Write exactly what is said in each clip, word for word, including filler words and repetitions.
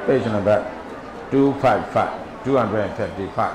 page number two fifty-five, two hundred fifty-five.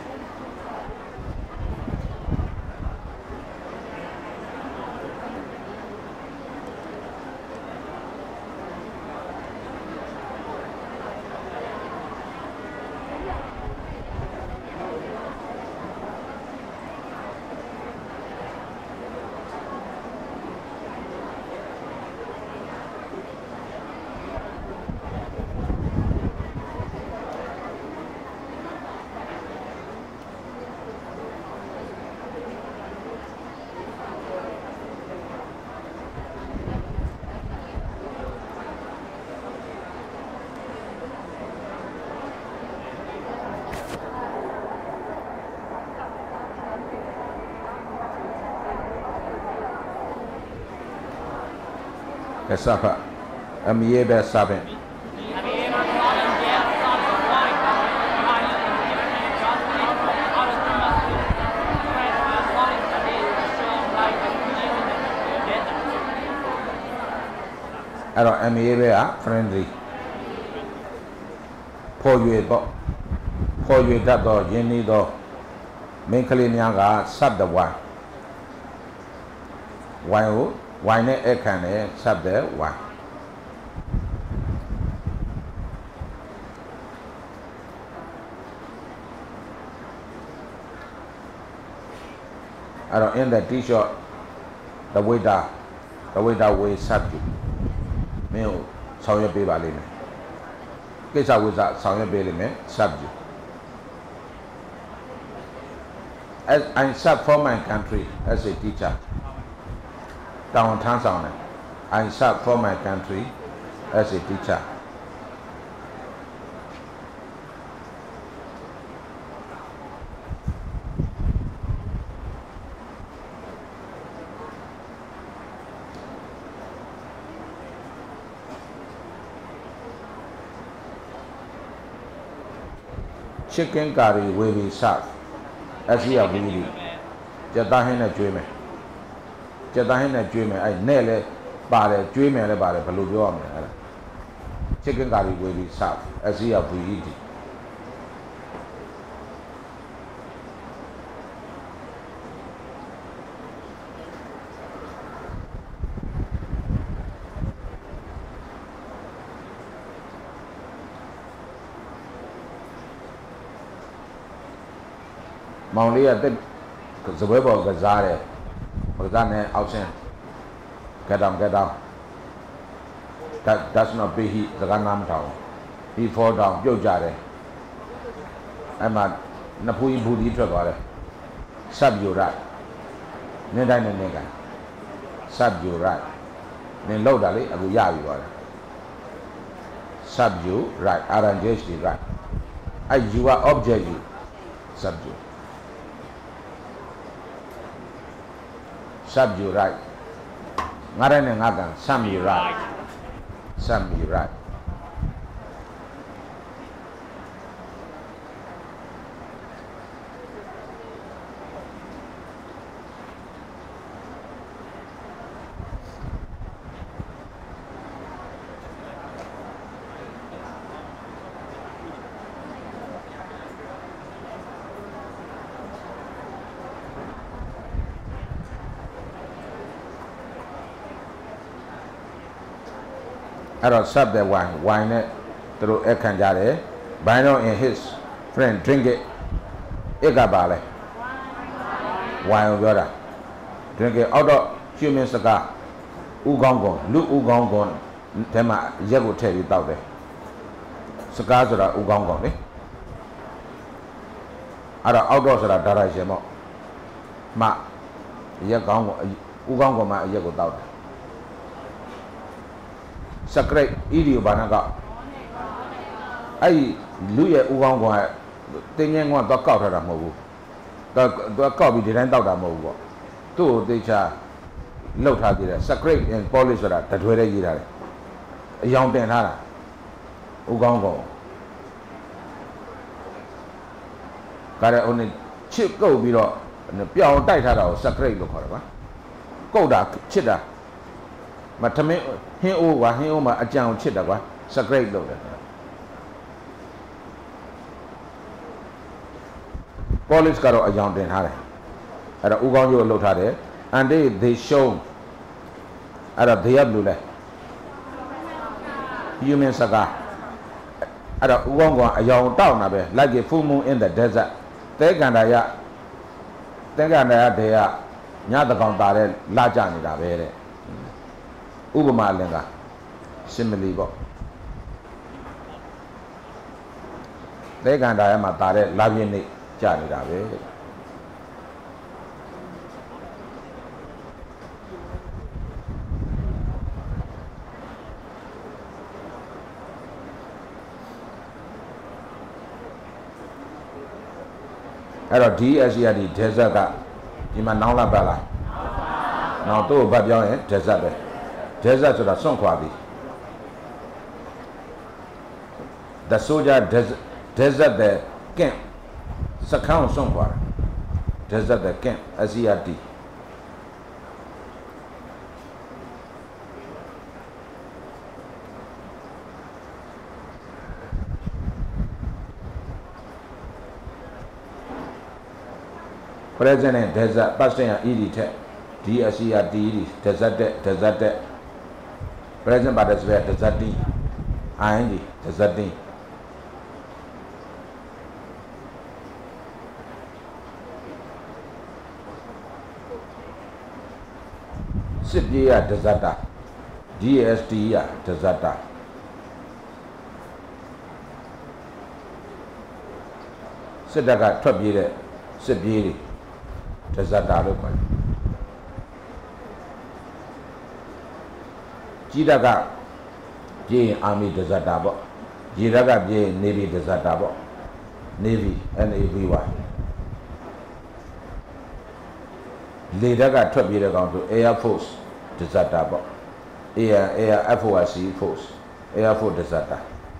Suffer. I'm here by seven. I don't am here friendly. Pour you a book. Pour you that door, you need door. Make a linear sub the one. Why? Why not a can sub there? Why? I don't in the t-shirt, the waiter, the waiter will sub you. Meal, so your baby limit. Guess I was at Sound Bailey, sub you. As I sub for my country as a teacher. Downtown Sound. I serve for my country as a teacher. Chicken curry will be served as we are really. Jadahin a dreamer. Jadahin a dreamer, I nearly bought a dreamer about a balloon. Chicken curry will be served as we are eating. Mountly at the web of Gazare, Gazane outside. Get down, get down. That does not be he, the Ganam town. He fall down, Joe Jare. I'm at Napui Budi Travare. Sub you right. Nedan and Nega. Sub you right. Then low dally, I will yab you. Sub you right. Arrange the right. I you are object you. Sub you. Sub you right. Ngaran and Agan, some you right. Some you right. I don't sub that wine, wine it through a canjare. Bino and his friend drink it. Egabale. Wine water. Drink it out of human cigar. Ugongon, Lu Ugongon, Tema Yago tell you out there. Cigars are Ugongon, eh? Other outdoors are Darajamo. Ma Yagongo, Ugongo, ma Yago out there. Sacred idiot banaga. I Luya Ugongo, thinking one to cut her a move. The copy didn't out a move. Two, they are low target, sacred and polish that where you are. A young Dan Hara Ugongo. Got only chip go below and the pure diet out sacred look. Go dark, chida. But to me, he over him a young chidagua, sacred loader. polish ကတော့အယောင်တင်ထားတယ်အဲ့တော့ဦးကောင်းကျိုးကိုလှုပ်ထားတယ် and they they show အဲ့တော့ they ဘယ်လိုလဲ human စကားအဲ့တော့ဦးကောင်းကအယောင်တောက်နေတာပဲ like a full moon in the desert တဲကန်တာရတဲကန်တာရတဲ့ကညတကောင်တာတဲ့လာကြနေတာပဲတဲ့ဥပမာအလင်က simile ပေါ့တဲကန်တာရမှာတာတဲ့လာပြင်းနေကြနေတာပဲတဲ့အဲ့တော့ D S R D desert ကဒီမှာနောင်လာပါလားနောက်တော့ဗတ်ပြောင်းရင် desert ပဲ desert ဆိုတာစွန့်ခွာပြီ the soldier desert desert the camp စခန်းစွန့်ခွာ desert the camp S E R D present and desert past tense ed ထက် D S E R D desert desert present participle deserting ing deserting စစ်ပြေးရ deserter D S T ရ deserter စစ်တပ်ကထွက်ပြေးတဲ့စစ်ပြေးတွေ deserter လို့ခေါ်တယ်ကြီးတပ်ကပြေးရင် army deserter ပေါ့ရေတပ်ကပြေးရင် navy deserter ပေါ့ navy N A V Y လေတပ်ကထွက်ပြေးတဲ့ကောင်ဆို air force deserter ပေါ့ air air F O R C force air force deserter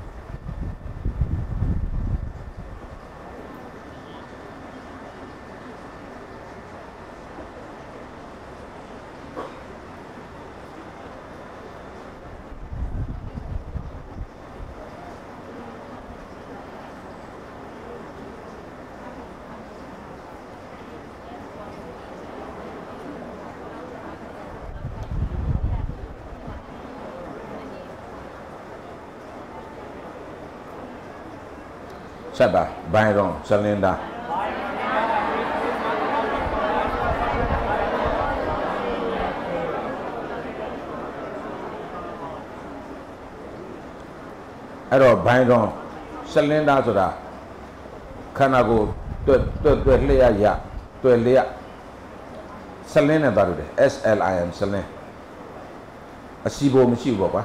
ဆက်ပါဘိုင်ရွန်ဆလင်ဒါအဲ့တော့ဘိုင်ရွန်ဆလင်ဒါဆိုတာခန္ဓာကိုယ်တွတ်တွတ်တွတ်လျက်ရတွတ်လျက်ဆလင်းနဲ့သွားလို့တယ် S L I N ဆလင်းအစီဘိုမရှိဘူးပေါ့ကွာ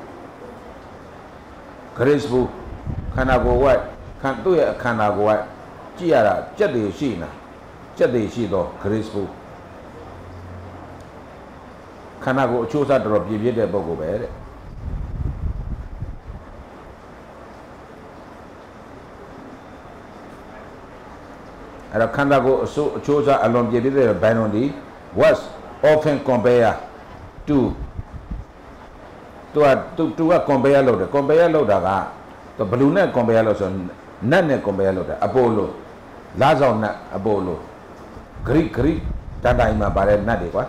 graceful ခန္ဓာကိုယ်ဝက်ခံတို့ရဲ့အခန္ဓာကိုယ်ကကြည့်ရတာကြက်တွေရှိနေတာကြက်တွေရှိတော့ graceful ခန္ဓာကိုယ်အချိုးစားတော်ပြည့်ပြည့်တဲ့ပုံကိုပဲတဲ့အဲ့တော့ခန္ဓာကိုယ်အစိုးအချိုးစားအလွန်ပြည့်ပြည့်တဲ့ဘိုင်လွန်ဒီ was often compare to သူကသူသူက compare လုပ်တယ် compare လုပ်တာကသူဘလူးနဲ့ compare လုပ်ဆိုနတ်နဲ့ compare လုပ်တယ်အပိုလိုလာဆောင်နတ်အပိုလိုဂရိဂရိတန်တိုင်းမှာပါတဲ့နတ်တွေကွာ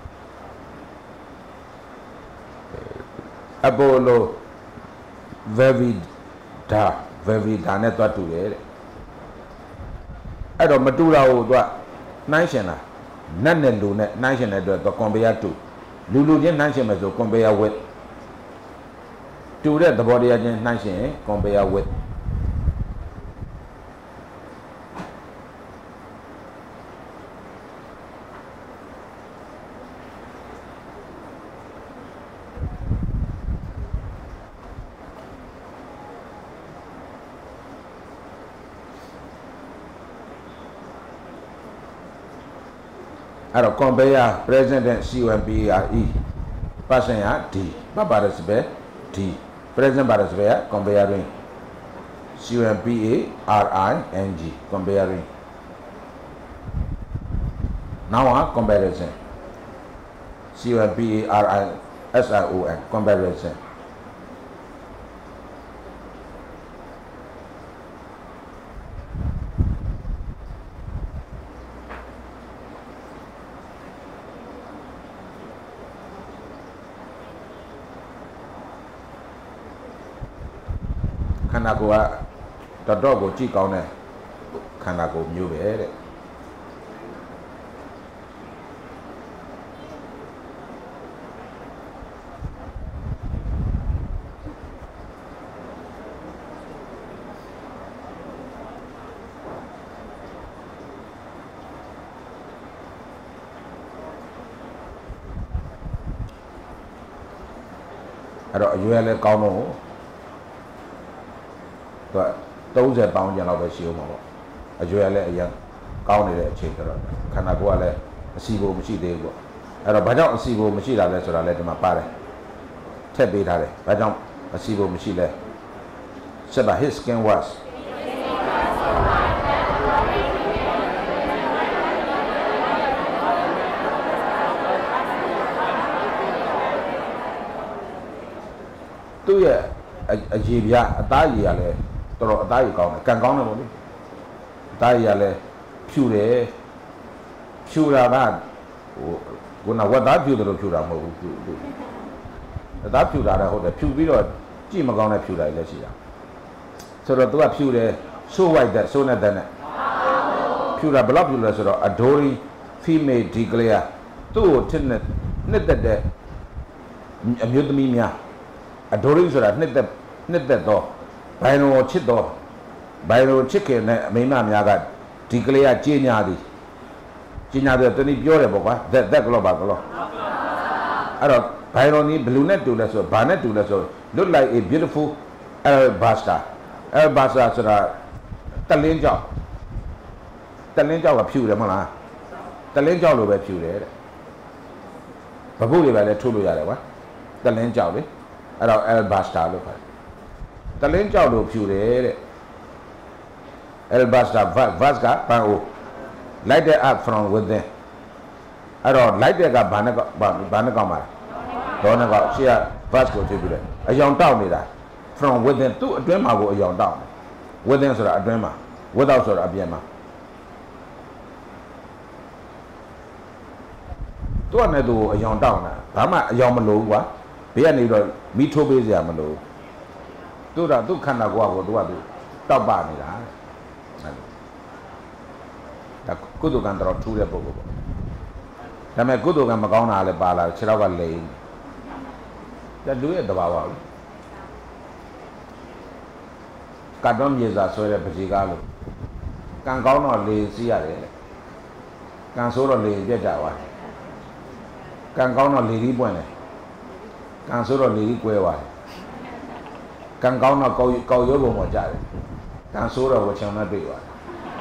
အပိုလို very da very da နဲ့တွတ်တူတယ်တဲ့အဲ့တော့မတူတာကိုသူကနှိုင်းရှင်တာနတ်နဲ့လူနဲ့နှိုင်းရှင်တဲ့အတွက်သူ compare to လူလူချင်းနှိုင်းရှင်မယ်ဆို compare with တူတဲ့သဘောတရားချင်းနှိုင်းရှင် compare with အဲ့တော့ compare present tense C O M P A R E past tense က D past participle D present participle က comparing C O M P A R I N G comparing now က comparison C O M P A R I S I O N comparison န္ဓာကိုယ်ကတော်တော်ကိုကြည့်ကောင်းတဲ့ခန္ဓာကိုယ်မျိုးပဲတဲ့အဲ့တော့အရွယ်လည်းကောင်းတော့သူက30ပေါင်းကျန်လောက်ပဲရှိအောင်ပါပေါ့အရွယ်လည်းအရင်ကောင်းနေတဲ့အချိန်ကျတော့ခန္ဓာကိုယ်ကလည်းအစီဖို့မရှိသေးဘူးပေါ့အဲ့တော့ဘာကြောင့်အစီဖို့မရှိတာလဲဆိုတာလည်းဒီမှာပါတယ်ထည့်ပေးထားတယ်ဘာကြောင့်အစီဖို့မရှိလဲဆက်ပါ his skin wasသူ့ရဲ့အရေးပြအသားရည်ကလည်းတော်တော်အသားရည်ကောင်းတယ်ကံကောင်းတယ်ပေါ့လေအသားရည်ကလည်းဖြူတယ်ဖြူတာကဟိုခုနဝက်သားဖြူတယ်လို့ဖြူတာမဟုတ်ဘူးဖြူအသားဖြူတာလည်းဟုတ်တယ်ဖြူပြီးတော့ကြည့်မကောင်းတဲ့ဖြူတာလည်းရှိတာဆိုတော့သူကဖြူတယ်ဆိုးဝိုက်တဲ့ဆိုးနေတဲ့နဲ့ဖြူတာဘယ်လောက်ဖြူလဲဆိုတော့ adoring female declare သူ့ကိုထစ်နဲ့နှစ်သက်တဲ့အမျိုးသမီးများအဒိုရင်းဆိုတာနှစ်သက်နှစ်သက်တော့ဘိုင်လိုချစ်တော့ဘိုင်လိုချစ်ခင်နဲ့အမိမများကဒီကလေးကကြေးညာသည်ကြေးညာတယ်တနည်းပြောတယ်ပေါ့ကွာသက်သက်ကလောပါကလောအဲ့တော့ဘိုင်လိုနီးဘလူးနဲ့တူလဲဆိုဘာနဲ့တူလဲဆို look like a beautiful alabaster alabasterဆိုတာတလင်းကြောက်တလင်းကြောက်ကဖြူတယ်မဟုတ်လားတလင်းကြောက်လိုပဲဖြူတယ်တဲ့ဘပုတ်တွေပဲလည်းထုတ်လို့ရတယ်ကွာတလင်းကြောက်လေအဲ့တော့ alabaster လို့ခေါ်တယ်တလင်းကြောက်လို့ဖြူတယ်တဲ့ alabaster vase ကပန်းအိုး lighted up from within အဲ့တော့ lighted ကဘာနဲ့ဘာနဲ့ကောင်းပါလဲဒေါနဲ့ကောရှေ့က vase ကိုကြည့်ပြီးတယ်အယောင်တောက်နေတာ from within သူ့အတွင်းမှာကိုအယောင်တောက်တယ် within ဆိုတာအတွင်းမှာ without ဆိုတာအပြင်မှာသူ့နဲ့သူအယောင်တောက်နေတာဘာမှအယောင်မလိုဘူးကွာဘေးကနေတော့မိထိုးပေးစရာမလိုသူကသူ့ခန္ဓာကိုယ်ကိုသူကသူတောက်ပနေတာဒါကုသိုလ်ကံတော်ထူးတဲ့ပုဂ္ဂိုလ်ပေါ့ဒါပေမဲ့ကုသိုလ်ကံမကောင်းတာလည်းပါလာခြေထောက်ကလိမ်ဒါလူရဲ့တဘာဝပဲကတ်တော်မြေစာဆွဲတဲ့ပကြီးကားလို့ကံကောင်းတော့လေစီးရတယ်ကံဆိုးတော့လေပြက်ကြသွားကံကောင်းတော့လေကြီးပွင့်တယ်ကံဆိုတော့လေကြီးကွဲသွားတယ်ကံကောင်းတော့ကောက်ကောက်ရုပ်ပုံပေါ်ကြတယ်ကံဆိုတော့ဝချံနဲ့တွေ့သွားတယ်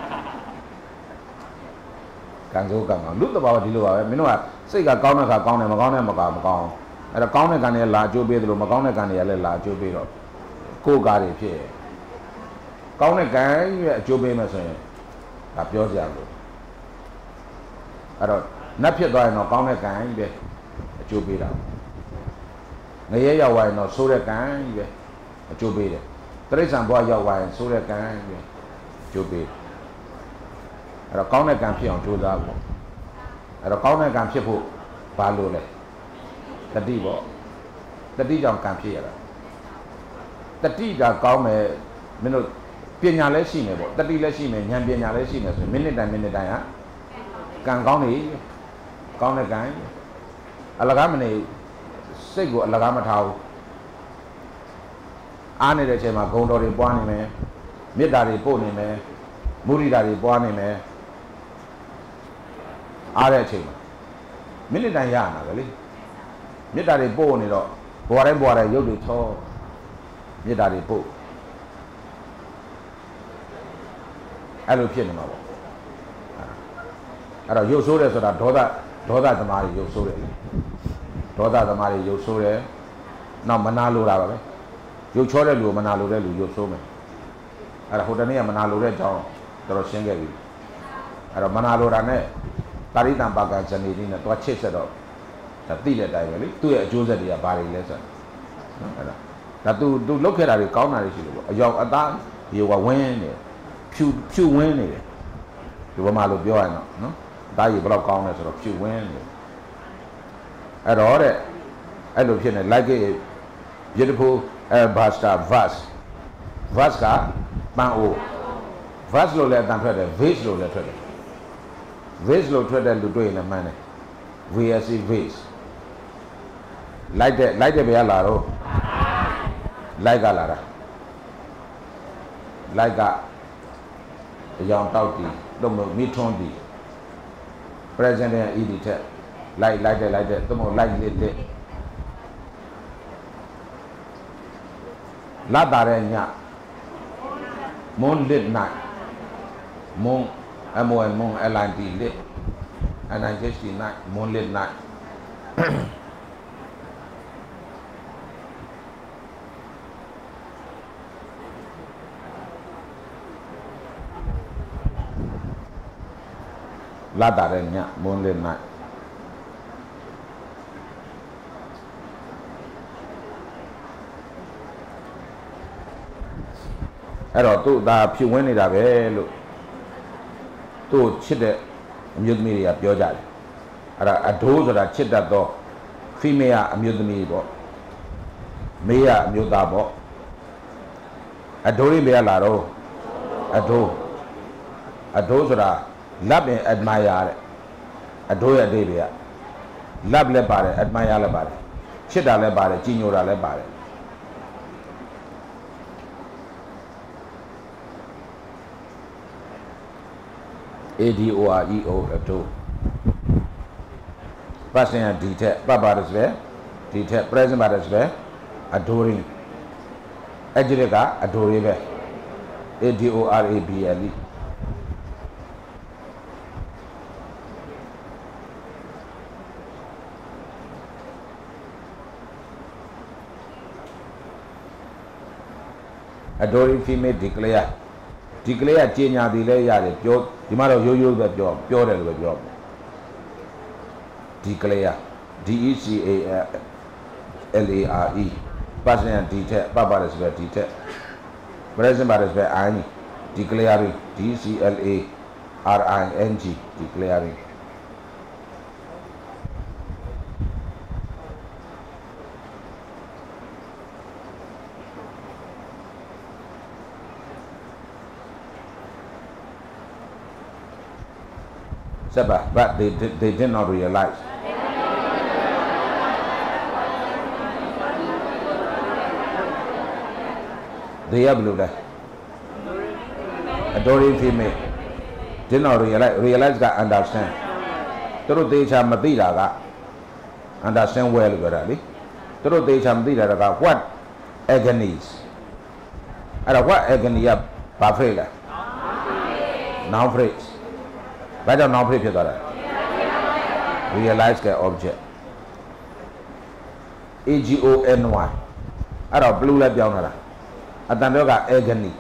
ကံဆိုးကံကောင်းလူတဘာဝဒီလိုပါပဲမင်းတို့ကစိတ်ကကောင်းတဲ့ခါကောင်းတယ်မကောင်းတဲ့မကောင်းမကောင်းအဲ့တော့ကောင်းတဲ့ကံတွေလာအကျိုးပေးတယ်လို့မကောင်းတဲ့ကံတွေကလည်းလာအကျိုးပေးတော့ကိုယ်ကားတွေဖြစ်ကောင်းတဲ့ကံရဲ့အကျိုးပေးမယ်ဆိုရင်ဒါပြောကြရလို့အဲ့တော့နတ်ဖြစ်သွားရင်တော့ကောင်းတဲ့ကံကြီးပဲအကျိုးပေးတာငရဲရောက်သွားရင်တော့ဆိုးတဲ့ကံကြီးပဲအကျိုးပေးတယ်တိရစ္ဆာန်ဘဝရောက်သွားရင်ဆိုးတဲ့ကံကြီးပဲအကျိုးပေးအဲ့တော့ကောင်းတဲ့ကံဖြစ်အောင်ကြိုးစားဖို့အဲ့တော့ကောင်းတဲ့ကံဖြစ်ဖို့ဘာလို့လဲတတိပေါ့တတိကြောင့်ကံဖြစ်ရတာတတိကကောင်းမယ်မင်းတို့ပညာလည်းရှိမယ်ပေါ့တတိလည်းရှိမယ်ဉာဏ်ပညာလည်းရှိမယ်ဆိုရင်မိနစ်တိုင်းမိနစ်တိုင်းဟာကံကောင်းနေကောင်းတဲ့ကံအလကားမနေစိတ်ကိုအလကားမထားဘူးအားနေတဲ့အချိန်မှာဂုဏ်တော်တွေပွားနေမယ်မေတ္တာတွေပို့နေမယ်မုဒိတာတွေပွားနေမယ်အားတဲ့အချိန်မှာမိနစ်တိုင်းရရတာပဲလေမေတ္တာတွေပို့နေတော့ဘဝတိုင်းဘဝတိုင်းရုပ်တွေချောမေတ္တာတွေပို့အဲ့လိုဖြစ်နေမှာပေါ့အဲ့တော့ရုပ်ဆိုးတယ်ဆိုတာဒေါသဒေါသသမားတွေရုပ်ဆိုးတယ်ဒေါသသမားတွေရုပ်ဆိုးတယ်နောက်မနာလိုတာပါပဲရုပ်ချောတဲ့လူကိုမနာလိုတဲ့လူရုပ်ဆိုးမယ်အဲ့ဒါဟိုတနေ့ကမနာလိုတဲ့အကြောင်းတော်တော်ရှင်းခဲ့ပြီအဲ့တော့မနာလိုတာနဲ့တာရိတံပါကဇဏီတိနဲ့တွားချစ်ဆက်တော့ဒါသိတဲ့အတိုင်းပဲလေသူ့ရဲ့အကျိုးဆက်တွေကဘာတွေလဲဆိုတော့နော်အဲ့ဒါဒါသူသူလုတ်ခဲ့တာတွေကောင်းတာတွေရှိလို့ပေါ့အယောင်အသားရေဝဝင်းနေဖြူဖြူဝင်းနေတယ်ဒီဘက်မှာလို့ပြောရရင်တော့နော်အသားရေဘယ်တော့ကောင်းလဲဆိုတော့ဖြူဝင်းနေအဲ့တော့တဲ့အဲ့လိုဖြစ်နေ like it beautiful alabaster vase verse ကပန်းအို verse လို့လည်းအတန်ထွက်တယ် vase လို့လည်းထွက်တယ် vase လို့ထွက်တဲ့လူတွေ့ရင်လည်းမှန်းတယ် vase vase လိုက်တဲ့လိုက်တဲ့ဘယ်ကလာတော့လိုက်ကလာတာလိုက်ကအယောင်တောက်တီတော့မိထွန်းတီ present နဲ့ ed ထက်လိုက်လိုက်တဲ့လိုက်တဲ့တော့လိုက်လစ်လစ်လာတာတဲ့ည moon lit night moon m o n moon l i t lit and I just night moon lit night လာတာတဲ့ည moon lit night အဲ့တော့သူ့ဒါဖြစ်ဝင်နေတာပဲလို့သူ့ချစ်တဲ့အမျိုးသမီးတွေကပြောကြတယ်အဲ့ဒါအဒိုးဆိုတာချစ်တတ်သော female အမျိုးသမီးပေါ့မေးရအမျိုးသားပေါ့အဒိုးရင်းပဲလာတော့အဒိုးအဒိုးဆိုတာ love and admire တဲ့အဒိုးရဲ့အသေးတွေက love လည်းပါတယ် admire လည်းပါတယ်ချစ်တာလည်းပါတယ်ကြည်ညိုတာလည်းပါတယ်A D O R E O adore past tense Dထက်ပတ်ပါတယ်ဆိုပဲ Dထက် present ပါတယ်ဆိုပဲ adoring adjective က adore ပဲ A D O R A B L E adoring female declare declare ကြေညာသည်လည်းရတယ်ပြောဒီမှာတော့ရိုးရိုးပဲပြောပြောတယ်လို့ပဲပြော declare D E C A L A R E past tense Dထက်ပတ်ပါတယ်ဆိုပဲ Dထက် present ပါတယ်ဆိုပဲ I declaring D C L A R I N G declaring but they did, they did not realize they have blue adoring female did not realize realize got understand through they shall matira got understand well really through they shall matira got what agonies and what agony up bafrela now phraseဘာကြောင့်နောက်ဖိဖြစ်သွားတာ realize က object A G O N Y အဲ့တော့ blue လည်းပြောင်းလာတာအတန်တော့က agony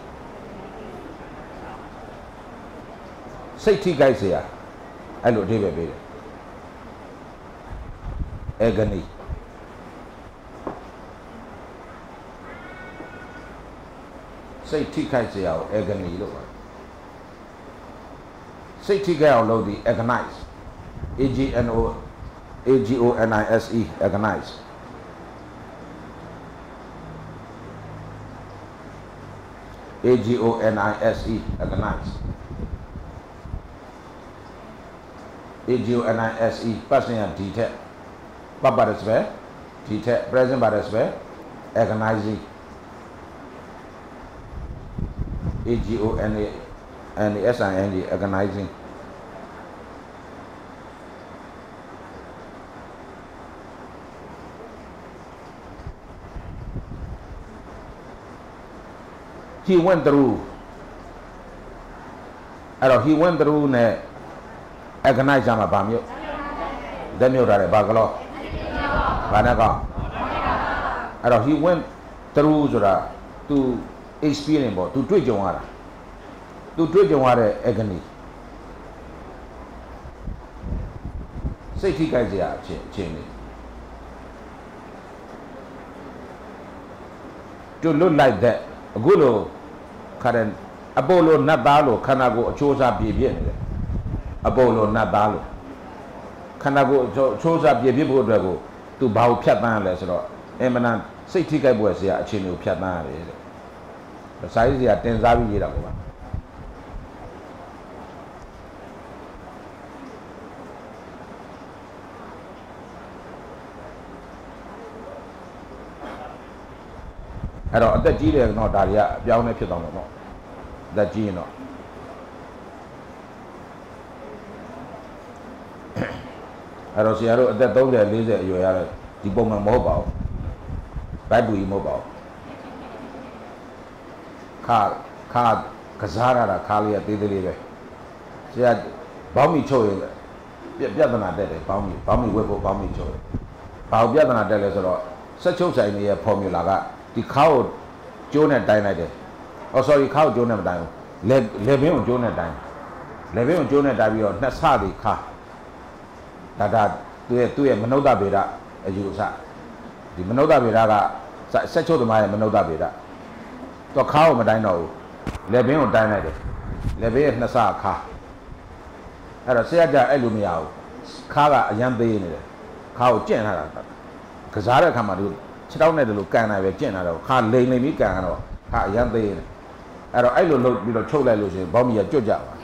စိတ်ထိခိုက်เสียအဲ့လိုအဓိပ္ပာယ်ပေးတယ် agony စိတ်ထိခိုက်เสียကို agony လို့ခေါ်စိတ်ထိခိုက်အောင်လုပ်သည် agonize A G N O A G O N I S E agonize A G O N I S E agonize A G O N I S E past tense Dထက်ပတ်ပါတယ်ဆိုပဲ Dထက် present ပါတယ်ဆိုပဲ agonizing A G O N A and the S I N G agonizing he went through အဲ့တော့ he went through နဲ့ agonize မှာဗာမျိုးလက်မြုပ်ထားတယ်ဘာကလို့ဘာနဲ့ကောအဲ့တော့ he went through ဆိုတာ तू experience ပေါ့ तू တွေ့ကြုံရတာ तू တွေ့ကြုံရတဲ့ agony စိတ်ထိခိုက်စရာအဖြစ်အချင်းလေး to look like that အခုလိုခါတဲ့အပိုလိုနတ်သားလိုခန္ဓာကိုယ်အချိုးစားပြည့်ပြည့်နေတယ်အပိုလိုနတ်သားလိုခန္ဓာကိုယ်အချိုးစားပြည့်ပြည့်ဖို့အတွက်ကို तू ဘာကိုဖြတ်တန်းရလဲဆိုတော့အမှန်တန်စိတ်ထိခိုက်ပွဲစရာအခြေအနေကိုဖြတ်တန်းရတယ်တဲ့စာရေးဆရာတင်စားပြီးရေးတာပေါ့ဗျာအဲ့တော့အသက်ကြီးတယ်တော့ဒါတွေကအပြောင်းလဲဖြစ်သွားမှာပေါ့အသက်ကြီးရင်တော့အဲ့တော့ဆရာတို့အသက်သုံးဆယ်လေးဆယ်အရွယ်ရတဲ့ဒီပုံမှန်မဟုတ်ပါဘူးဘတ်တူကြီးမဟုတ်ပါဘူးခါခါကစားရတာခါလေးရသေးသေးလေးပဲဆရာဘောင်းမီချုပ်ရင်ပြပြဿနာတက်တယ်ဘောင်းမီဘောင်းမီဝက်ဖို့ဘောင်းမီချုပ်ရင်ဘာပြဿနာတက်လဲဆိုတော့ဆက်ချုပ်ဆိုင်တွေရဲ့ formula ကဒီခါကိုကျိုးနဲ့တိုင်းလိုက်တယ်။ Oh sorry ခါကိုကျိုးနဲ့မတိုင်းဘူး။လေလေဘင်းကိုကျိုးနဲ့တိုင်း။လေဘင်းကိုကျိုးနဲ့တိုင်းပြီးတော့နှစ်ဆသည်ခါဒါဒါသူရဲ့သူ့ရဲ့မနုဿဗေဒအယူအဆဒီမနုဿဗေဒကဆက်ချုပ်သမားရဲ့မနုဿဗေဒတော့ခါကိုမတိုင်းတော့ဘူး။လေဘင်းကိုတိုင်းလိုက်တယ်။လေဘင်းရဲ့နှစ်ဆခါအဲ့တော့ဆရာကြအဲ့လိုမရဘူး။ခါကအရန်သေးနေတယ်။ခါကိုကျင့်ထားတာကစားတဲ့အခါမှာသူခြေထောက်နဲ့တလို့ကန်နိုင်ပဲကျင့်လာတော့ခါလိန်လိန်ပြီးကန်တော့ခါအရန်သေးတယ်အဲ့တော့အဲ့လိုလုပ်ပြီးတော့ချုပ်လိုက်လို့ရှိရင်ဘောင်းမီကကြွတ်ကြပါ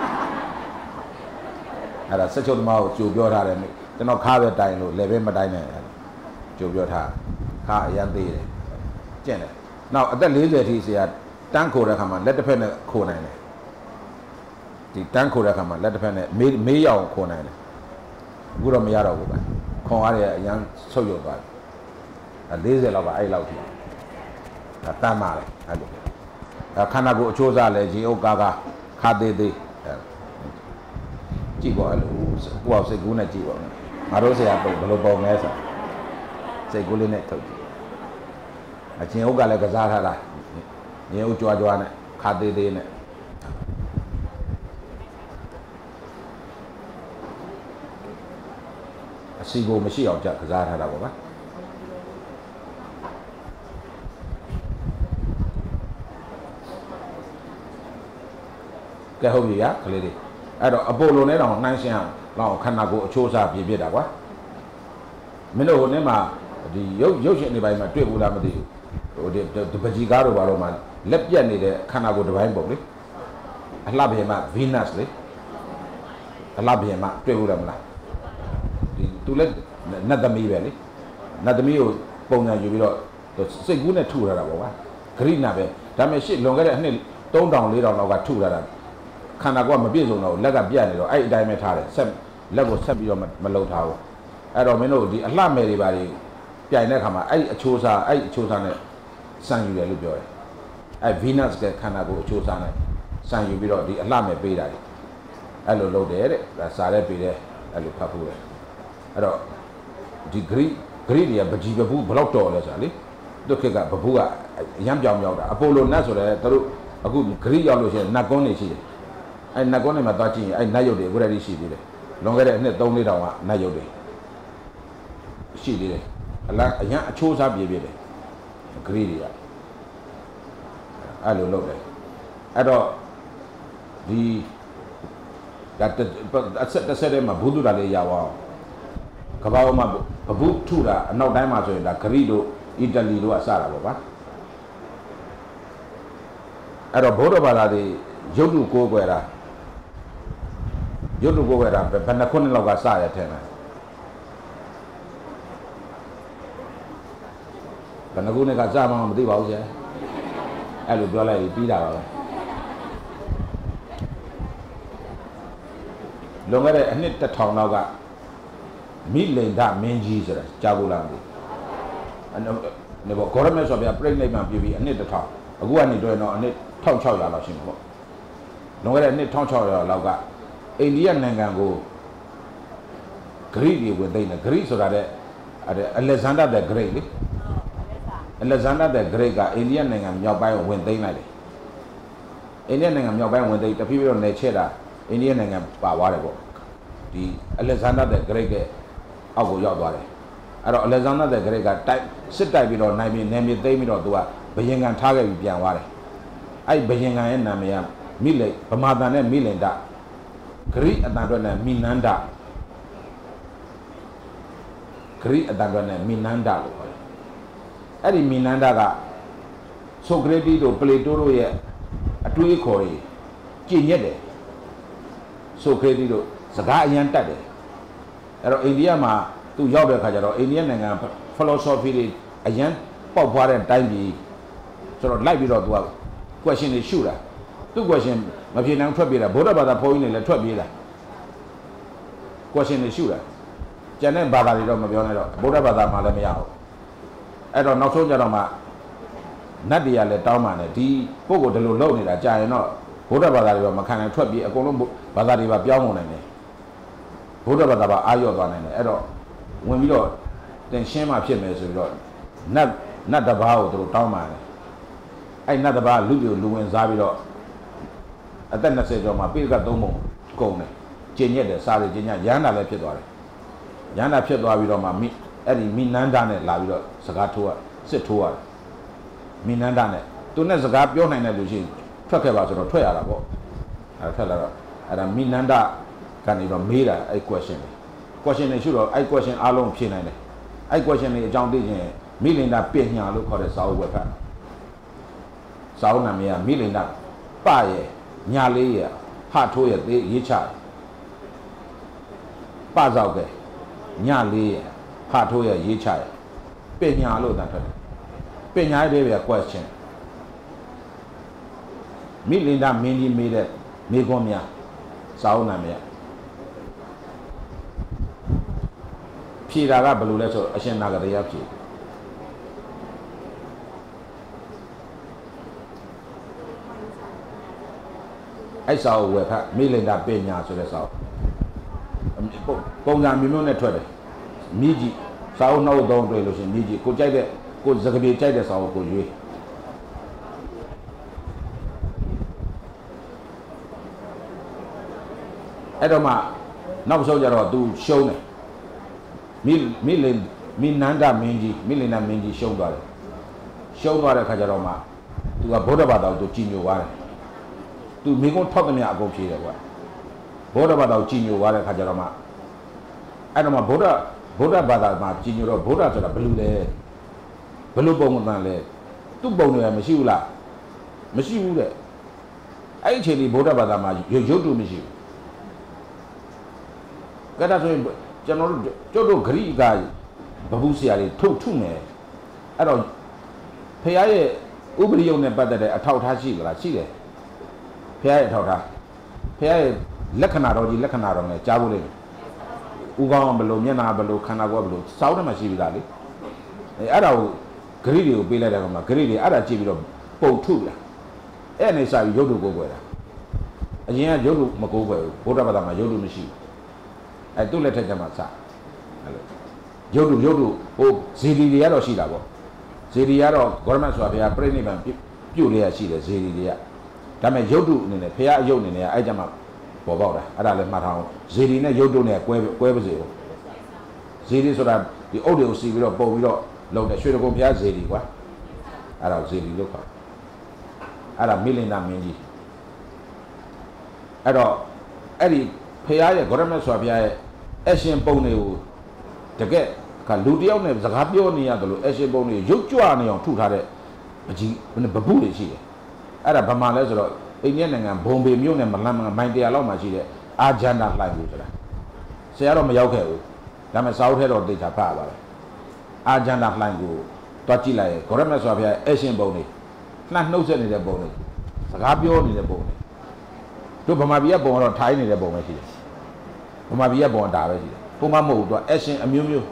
အဲ့ဒါဆက်ချုပ်သမားကိုကြိုပြောထားတယ်ကျွန်တော်ခါပဲတိုင်လို့လေပဲမတိုင်နဲ့ကြိုပြောထားခါအရန်သေးတယ်ကျင့်တယ်နောက်အသက်လေးဆယ်ထိဆရာတန်းခိုတဲ့အခါမှာလက်တစ်ဖက်နဲ့ခိုနိုင်တယ်ဒီတန်းခိုတဲ့အခါမှာလက်တစ်ဖက်နဲ့မေးမေးရအောင်ခိုနိုင်တယ်အခုတော့မရတော့ဘူးဗျခွန်အားရအရန်ဆုတ်ယုတ်သွားတယ်လေးဆယ်လောက်ကအဲ့လောက်ထိဒါတမ်းပါလေအဲ့လိုဒါခန္ဓာကိုယ်အချိုးစားလဲရေအုပ်ကားကားခါသေးသေးကြည့်ပါအဲ့လိုကိုယ့်စိတ်ကူးနဲ့ကြည့်ပါငါတို့ဆရာပုံဘယ်လိုပုံလဲဆိုစိတ်ကူးလေးနဲ့ထုတ်ကြည့်အချင်းအုပ်ကလည်းကစားထားတာရေအုပ်ကြွားကြွားနဲ့ခါသေးသေးနဲ့အစီကိုမရှိအောင်ကြကစားထားတာပေါ့ဗျာကဲဟုတ်ပြီရကလေးလေးအဲ့တော့အပိုလိုနဲ့တော့နှိုင်းရှင်းအောင်လောက်ခန္ဓာကိုယ်အချိုးအစားပြည့်ပြည့်တာကွာမင်းတို့ဟိုနေ့မှာဒီရုပ်ရုပ်ရှင်တွေပိုင်းမှာတွေ့ဘူးလားမသိဘူးဟိုဒီပကြီးကားတို့ဘာလို့မှလက်ပြက်နေတဲ့ခန္ဓာကိုယ်တစ်ပိုင်းပုံလေအလှဘယ်မှာ Venus လေအလှဘယ်မှာတွေ့ဘူးလားမလားဒီသူလည်းနတ်သမီးပဲလေနတ်သမီးကိုပုံစံယူပြီးတော့စိတ်ကူးနဲ့ထုထားတာပေါ့ကွာဂရိနာပဲဒါပေမဲ့ရှစ်လွန်ခဲ့တဲ့အနှစ်သုံးထောင်လေးထောင်လောက်ကထုထားတာခန္ဓာကိုယ်ကမပြည့်စုံတော့လက်ကပြတ်နေတော့အဲ့အတိုင်းပဲထားတယ်ဆက်လက်ကိုဆက်ပြီးတော့မလုံထားဘူးအဲ့တော့မင်းတို့ဒီအလှမယ်တွေပါတွေပြိုင်တဲ့အခါမှာအဲ့အချိုးစားအဲ့အချိုးစားနဲ့စံယူတယ်လို့ပြောတယ်အဲ့ Venus ကခန္ဓာကိုယ်အချိုးစားနဲ့စံယူပြီးတော့ဒီအလှမယ်ပေးတာတွေအဲ့လိုလုပ်တယ်တဲ့ဒါစားတဲ့ပေးတဲ့အဲ့လိုဖတ်ဖို့တယ်အဲ့တော့ဒီ Greek Greek တွေကပကြီးပဘူးဘလောက်တော်လဲဆိုတာလေဒုက္ခကပဘူးကအရန်ပြောင်ပြောင်တာအပိုလိုနတ်ဆိုတဲ့သူတို့အခု Greek ရောက်လို့ရှိရင်နတ်ကွန်းနေရှိတယ်အဲ့နတ်ကွန်းတွေမှာသွားကြည့်ရင်အဲ့နတ်ရုပ်တွေအခုတည်းရှိသေးတယ်လွန်ခဲ့တဲ့အနှစ်သုံးလေးတောင်ကနတ်ရုပ်တွေရှိသေးတယ်အလားအရန်အချိုးစားပြေးပြေးတယ်ဂရိတွေကအဲ့လိုလုပ်တယ်အဲ့တော့ဒီဒါအဆက်တစ်ဆက်တည်းမှာဘုဒ္ဓတာလေးရအောင်ကမ္ဘာပေါ်မှာဘဘုထုတာအနောက်တိုင်းမှာဆိုရင်ဒါဂရိတို့အီတလီတို့ကစတာပေါ့ဗျာအဲ့တော့ဘုဒ္ဓဘာသာတွေရုပ်တုကိုးကွယ်တာရုပ်တုကိုးကွယ်တာဘယ်နှခုနှစ်လောက်ကစရတဲ့ထဲဘယ်နှခုနှစ်ကစမှမသိပါဘူးဆရာအဲ့လိုပြောလိုက်ပြီးတာပါပဲလွန်ခဲ့တဲ့အနှစ်တစ်ထောင်လောက်ကမိလိန်ဒမင်းကြီးဆိုတာကြားဘူးလားမသိအဲ့တော့ဂေါရမဲဆိုပြပြိဋိနိဗ္ဗာန်ပြပြီးအနှစ်တစ်ထောင်အခုကနေတော့တော့အနှစ်တစ်ထောင်ခြောက်ရာလောက်ရှိမှာပေါ့လွန်ခဲ့တဲ့အနှစ်တစ်ထောင်ခြောက်ရာလောက်ကအိန္ဒိယနိုင်ငံကိုဂရိတွေဝင်သိမ်းတယ်ဂရိဆိုတာတဲ့အလက်ဇန္ဒာတဲ့ဂရိလေအလက်ဇန္ဒာတဲ့ဂရိကအိန္ဒိယနိုင်ငံမြောက်ပိုင်းကိုဝင်သိမ်းလိုက်တယ်အိန္ဒိယနိုင်ငံမြောက်ပိုင်းဝင်သိမ်းတဖြည်းဖြည်းတော့နေချဲ့တာအိန္ဒိယနိုင်ငံပါသွားတယ်ပေါ့ဒီအလက်ဇန္ဒာတဲ့ဂရိကအောက်ကိုရောက်သွားတယ်အဲ့တော့အလက်ဇန္ဒာတဲ့ဂရိကတိုက်စစ်တိုက်ပြီးတော့နိုင်ပြီးနေမြေသိမ်းပြီးတော့သူကဘယင်ကန်ထားခဲ့ပြီးပြန်သွားတယ်အဲ့ဘယင်ကန်ရဲ့နာမည်ကမိလိန်ဗမာတန်နဲ့မိလိန်ဒဂရိအတန်အတွက်နဲ့မိနန္ဒဂရိအတန်အတွက်နဲ့မိနန္ဒလို့ခေါ်တယ်အဲ့ဒီမိနန္ဒက Socrates တို့ Plato တို့ရဲ့အတွေးခေါ်တွေကျင့်ရက်တယ် Socrates တို့စကားအရန်တတ်တယ်အဲ့တော့အိန္ဒိယမှာသူရောက်တဲ့ခါကျတော့အိန္ဒိယနိုင်ငံ philosophy တွေအရန်ပေါက်ဖွားတဲ့တိုင်းပြည်ဆိုတော့လိုက်ပြီးတော့သူက question တွေရှုတာသူ question မဖြေနိုင်ထွက်ပြေးတာဗုဒ္ဓဘာသာဘုန်းကြီးတွေလည်းထွက်ပြေးတာ question တွေရှုတာကျန်တဲ့ဘာသာတွေတော့မပြောနဲ့တော့ဗုဒ္ဓဘာသာမှလည်းမရဘူးအဲ့တော့နောက်ဆုံးကြတော့မှနတ်တွေကလည်းတောင်းပန်တယ်ဒီပုဂ္ဂိုလ်ဒီလိုလုပ်နေတာကြာရင်တော့ဗုဒ္ဓဘာသာတွေတော့မခံနိုင်ထွက်ပြေးအကုန်လုံးဘာသာတွေပါပြောင်းကုန်နိုင်တယ်ဗုဒ္ဓဘာသာပါအာရော့သွားနိုင်တယ်အဲ့တော့ဝင်ပြီးတော့တင်ရှင်းမှဖြစ်မယ်ဆိုပြီးတော့နတ်နတ်တဘာကိုသူတို့တောင်းပန်တယ်အဲ့နတ်တဘာလူပြိုလူဝင်စားပြီးတော့အသက်၂၀ကျော်မှာပိဋကတ်သုံးပုံကုန်တယ်ကျင့်ရက်တယ်စားတယ်ကျင့်ညရဟန္တာလည်းဖြစ်သွားတယ်ရဟန္တာဖြစ်သွားပြီးတော့မှမိအဲ့ဒီမိနန္ဒနဲ့လာပြီးတော့စကားထိုးရစစ်ထိုးရတယ်မိနန္ဒနဲ့သူနဲ့စကားပြောနိုင်တဲ့လူရှိထွက်ခဲ့ပါဆိုတော့ထွက်ရတာပေါ့အဲ့ထွက်လာတော့အဲ့ဒါမိနန္ဒကနေတော့မေးတာအဲ့ question တွေ question တွေရှိတော့အဲ့ question အားလုံးဖြေနိုင်တယ်အဲ့ question တွေအကြောင်းသိချင်းမိလင်ဒပညာလို့ခေါ်တဲ့စာအုပ်ဝက်ဖတ်စာအုပ်နာမည်ကမိလင်ဒပရဲ့ညာလေးရဲ့ဟထိုးရဲ့သေးရေးချပဇောက်ကညာလေးရဲ့ဟထိုးရဲ့ရေးချရဲ့ပညာလို့သာထွက်တယ်ပညာရဲ့ပဲ question မိလင်ဒမင်းကြီးမေးတဲ့မိခွန်းများစာအုပ်နာမည်ဖြေတာကဘယ်လိုလဲဆိုအရှင်နာဂရယဖြေအဲ့စာအုပ်ဝယ်ဖတ်မိလင်ဒပညာဆိုတဲ့စာအုပ်ပုံစံမျိုးမျိုးနဲ့ထွက်တယ်မိကြီးစာအုပ်နောက်သုံးတွေ့လို့ရှိရင်မိကြီးကိုကြိုက်တဲ့ကိုစကားပြေကြိုက်တဲ့စာအုပ်ကိုရွေးအဲ့တော့မှနောက်ဆုံးကြတော့ तू ရှုံးတယ်မိမိလင်မိနန္ဒမင်းကြီးမိလင်ဒမင်းကြီးရှုံးသွားတယ်ရှုံးသွားတဲ့ခါကျတော့မှ तू ကဗုဒ္ဓဘာသာကို तू ကြည်ညိုသွားတယ် तू မိကုန်းထောက်သမျှအကုန်ဖြေတယ်ကွာဗုဒ္ဓဘာသာကိုကြည်ညိုသွားတဲ့ခါကျတော့မှအဲ့တော့မှဗုဒ္ဓဗုဒ္ဓဘာသာမှာကြည်ညိုတော့ဗုဒ္ဓဆိုတာဘယ်လိုလဲဘယ်လိုပုံမှန်လဲသူ့ပုံတွေမရှိဘူးလားမရှိဘူးတဲ့အဲ့ဒီအချိန်ဒီဗုဒ္ဓဘာသာမှာရုပ်ရုပ်တုမရှိဘူးကဲဒါဆိုရင်ကျွန်တော်တို့ကျုပ်တို့ဂရိကဘဘူးဆရာတွေထုတ်ထုမယ်အဲ့တော့ဖခင်ရဲ့ဥပရိယုံနဲ့ပတ်သက်တဲ့အထောက်ထားရှိကြလားရှိတယ်ဖခင်ရဲ့အထောက်ထားဖခင်ရဲ့လက္ခဏာတော်ကြီးလက္ခဏာတော်နဲ့ကြားဖို့လိမ့်မယ်ဥကောင်းဘယ်လိုမျက်နှာဘယ်လိုခန္ဓာကိုယ်ဘယ်လိုစောင်းတယ်မှရှိပြီလားလေအဲအဲ့ဒါကိုဂရိတွေကိုပေးလိုက်တဲ့ကောင်မှာဂရိတွေအဲ့ဒါကြည့်ပြီးတော့ပုံထုလာအဲ့အနေစာပြီးရုပ်တုကိုယ်ွယ်တာအရင်ကရုပ်တုမကိုယ်ွယ်ဘူးဗုဒ္ဓဘာသာမှာရုပ်တုမရှိဘူးအဲသူ့လက်ထက်ကျမှစအဲ့လိုရုပ်တုရုပ်တုဟိုဇေဒီတွေကတော့ရှိတာပေါ့ဇေဒီကတော့ဂေါရမတ်ဆိုတာဘုရားပြိဋိဘံပြုတ်လေးရရှိတယ်ဇေဒီတွေကဒါပေမဲ့ရုပ်တုအနေနဲ့ဘုရားအယုတ်အနေနဲ့အဲ့ကျမှပေါ်ပေါက်တာအဲ့ဒါလည်းမှတ်ထားအောင်ဇေဒီနဲ့ရုပ်တုနဲ့ကွဲကွဲပါစေပေါ့ဇေဒီဆိုတာဒီအုတ်တွေကိုစီပြီးတော့ပုံပြီးတော့လုံးတယ်ရွှေတကုံဘုရားဇေဒီကွာအဲ့ဒါဇေဒီလို့ခေါ်အဲ့ဒါမိလင်ဒမင်းကြီးအဲ့တော့အဲ့ဒီဖခင်ရဲ့ဂေါရမတ်စွာဘုရားရဲ့အရှင်ပုံတွေကိုတကယ်ကလူတယောက်နဲ့စကားပြောနေရတယ်လို့အရှင်ပုံတွေရုပ်ကြွနေအောင်ထုထားတဲ့အကြီးဘပုတွေရှိတယ်အဲ့ဒါဗမာလဲဆိုတော့အိန္ဒိယနိုင်ငံဘုံဘေမြို့နယ်မလန်းမိုင်တရာလောက်မှာရှိတဲ့အာဂျန္ဒာလှိုင်ဘူးဆိုတာဆရာတော့မရောက်ခဲ့ဘူးဒါပေမဲ့စာအုပ်ထဲတော့သိချာဖတ်ရပါတယ်အာဂျန္ဒာလှိုင်ကိုတွားကြည့်လိုက်ရင်ဂေါရမတ်စွာဘုရားအရှင်ပုံတွေလှမ်းနှုတ်ဆက်နေတဲ့ပုံတွေစကားပြောနေတဲ့ပုံတွေတို့ဗမာပြည်ကပုံကတော့ထိုင်းနေတဲ့ပုံပဲရှိတယ်ဗမာပြည်ကပုံဒါပဲရှိတယ်ပုံမမဟုတ်ဘူးသူကအရှင်အမျိုးမျိုး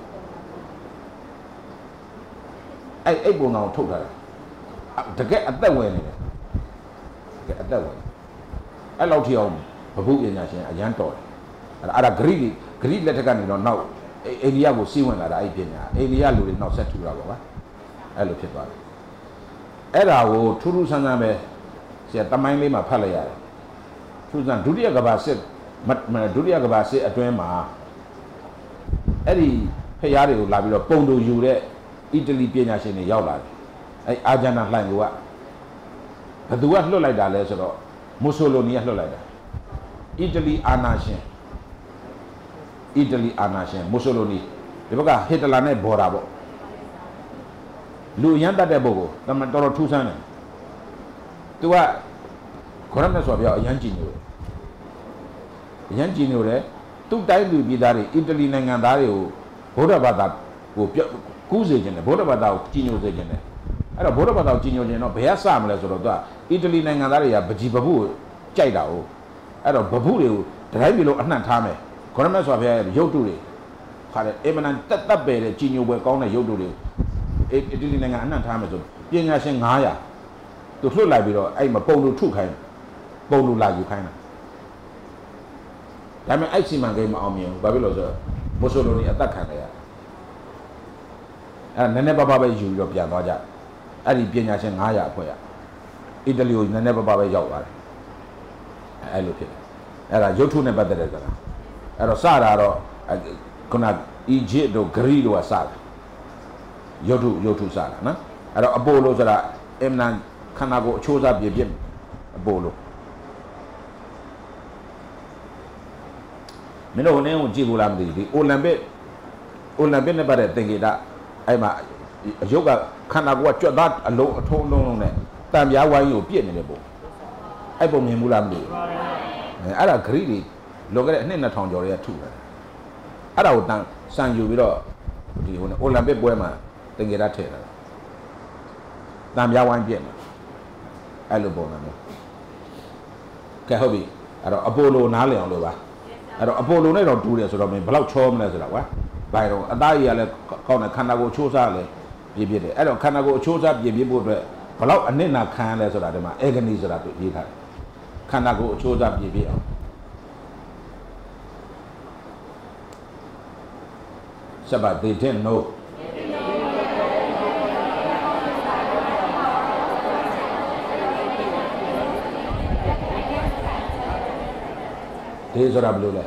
အဲ့အဲ့ပုံတော်ထုတ်ထားတယ်တကယ်အသက်ဝင်နေတယ်တကယ်အသက်ဝင်အဲ့လောက်ထိအောင်ဘဘုပညာရှင်အရန်တော်တယ်အဲ့ဒါအဲ့ဒါဂရိဂရိလက်ထက်ကနေတော့နောက်အိန္ဒိယကိုစီးဝင်လာတာအဲ့ပညာအိန္ဒိယလူတွေနောက်ဆက်ထူတာပေါ့ဗျာအဲ့လိုဖြစ်သွားတယ်အဲ့ဒါကိုထူးထူးဆန်းဆန်းပဲဆရာတမိုင်းလေးမှာဖတ်လိုက်ရတယ်ထူးဆန်းဒုတိယကမ္ဘာစစ်ဒုတိယကမ္ဘာစစ်အတွင်းမှာအဲ့ဒီဖျားတွေကိုလာပြီးတော့ပုံတူယူတဲ့အီတလီပညာရှင်တွေရောက်လာတယ်အဲ့အာဂျန္ဒာလှိုင်ကဘယ်သူကလွတ်လိုက်တာလဲဆိုတော့မူဆိုလိုနီကလွတ်လိုက်တာအီတလီအာနာရှင်အီတလီအာနာရှင်မူဆိုလိုနီဒီဘက်ကဟစ်တလာနဲ့ဘော်တာပေါ့လူရမ်းတတ်တဲ့ပုဂ္ဂိုလ်တမန်တော်တော်ထူးဆန်းတယ်သူကခေါရမဆိုပြောအရန်ကြည်ညိုတယ်အရန်ကြည်ညိုတယ်သူ့တိုင်းလူပြည်သားတွေအီတလီနိုင်ငံသားတွေကိုဗုဒ္ဓဘာသာကိုကူးစေခြင်းတယ်ဗုဒ္ဓဘာသာကိုကြည်ညိုစေခြင်းတယ်အဲ့တော့ဗုဒ္ဓဘာသာကိုကြည်ညိုခြင်းတော့ဘယ်ကစမလဲဆိုတော့သူကအီတလီနိုင်ငံသားတွေကပကြီးပပုကိုကြိုက်တာ哦အဲ့တော့ပပုတွေကိုတတိုင်းပြည်လုံးအနှံ့ထားမယ်ခေါရမဆိုပြောရုပ်တုတွေခါတယ်အမနန်တက်တက်ပဲတဲ့ကြည်ညိုပွဲကောင်းတဲ့ရုပ်တုတွေအီတလီနိုင်ငံအနှံ့ထားမယ်ဆိုပညာရှင်nine hundredသူထွတ်လိုက်ပြီးတော့အဲ့မှာပုံလူထုခိုင်းပုံလူလာယူခိုင်းတာဒါပေမဲ့အဲ့စီမံကိန်းမအောင်မြင်ဘူးဘာဖြစ်လို့ဆိုတော့မိုဆိုလိုနီအသက်ခံတယ်ရအဲ့နည်းနည်းပါးပါးပဲယူပြီးတော့ပြန်သွားကြအဲ့ဒီပညာရှင်nine hundredအဖွဲ့ရအီတလီကိုနည်းနည်းပါးပါးပဲရောက်သွားတယ်အဲ့လိုဖြစ်တယ်အဲ့ဒါရုပ်ထုနဲ့ပတ်သက်တဲ့စကားအဲ့တော့စတာတော့ခုနအီဂျစ်တို့ဂရိတို့ကစတာရုပ်ထုရုပ်ထုစတာနော်အဲ့တော့အပိုလိုဆိုတာအင်မန်ခန္ဓာကိုယ်အချိုးစားပြည့်ပြည့်အပိုလိုမင်းတို့နဲ့ကိုကြည့်ဘူးလားမသိဘူးဒီအိုလံပစ်အိုလံပစ်နဲ့ပတ်တဲ့သင်္ကေတအဲ့မှာအယုတ်ကခန္ဓာကိုယ်ကကြွက်သားအလုံးအထုံးလုံးလုံးနဲ့တံပြားဝိုင်းကိုပြည့်နေတဲ့ပုံအဲ့ပုံမြင်ဘူးလားမသိဘူးအဲ့ဒါဂရိတွေလောကရဲ့အနှစ်two thousandကျော်တွေကထုတယ်အဲ့ဒါကိုတန်စံယူပြီးတော့ဒီဟိုအိုလံပစ်ပွဲမှာသင်္ကေတထည့်တာတံပြားဝိုင်းပြည့်နေအဲ့လိုပုံစံမျိုးကဲဟုတ်ပြီအဲ့တော့အပိုလိုနားလည်အောင်လို့ပါအဲ့တော့အပိုလိုနဲ့တော့တူတယ်ဆိုတော့မင်းဘယ်လောက်ချောမလဲဆိုတာကွာဘိုင်တော့အသားကြီးကလည်းကောင်းတယ်ခန္ဓာကိုယ်အချိုးစားလည်းပြည့်ပြည့်တယ်အဲ့တော့ခန္ဓာကိုယ်အချိုးစားပြည့်ပြည့်ဖို့အတွက်ဘယ်လောက်အနစ်နာခံရလဲဆိုတာဒီမှာအေဂနီဆိုတာသူရေးထားတယ်ခန္ဓာကိုယ်အချိုးစားပြည့်ပြည့်အောင်ဆက်ပါ they didn't know These are blue.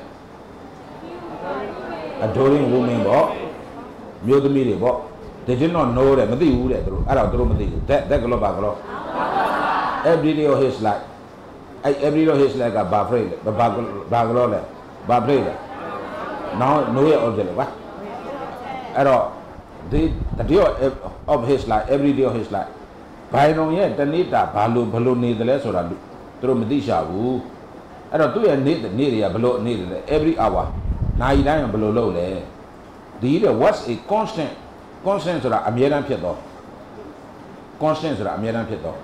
Adoring women, Muthamiri, they did not know that Madi would allow Dromadi, that global. Every day of his life, every day of his life, a Bafreda, Baglola, Babreda. Now, no way of the what? At all. The day of his life, every day of his life. By no yet, the Nita, Balu, Baluni, the less or Dromedisha, woo. I don't do a need near below needed every hour. Nine below low there. The either was a constant constant or a American Pieto. Constant or American Pieto.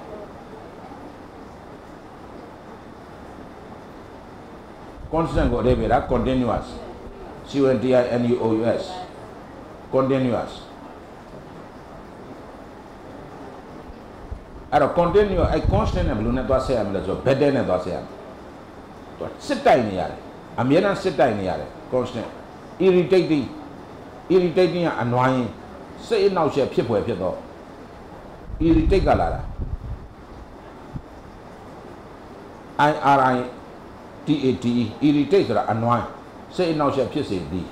Constant go there, continuous. C U N T I N U O U S. Continuous. I don't continue a constant and Luna was saying, better than was saying. Sit down in here. I'm here and sit down in here. Constant. Irritating. Irritating and annoying. Say now, she people have it. Irritate Galara. I R I T A T E. Irritate or annoying. Say now, she appears in D.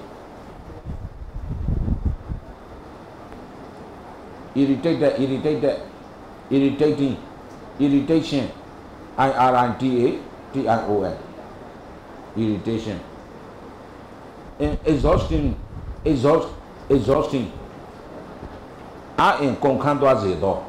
Irritated, irritated, irritating, irritation. I R I T A T I O N. Irritation. Exhausting, exhaust, exhausting. I am concerned as a dog.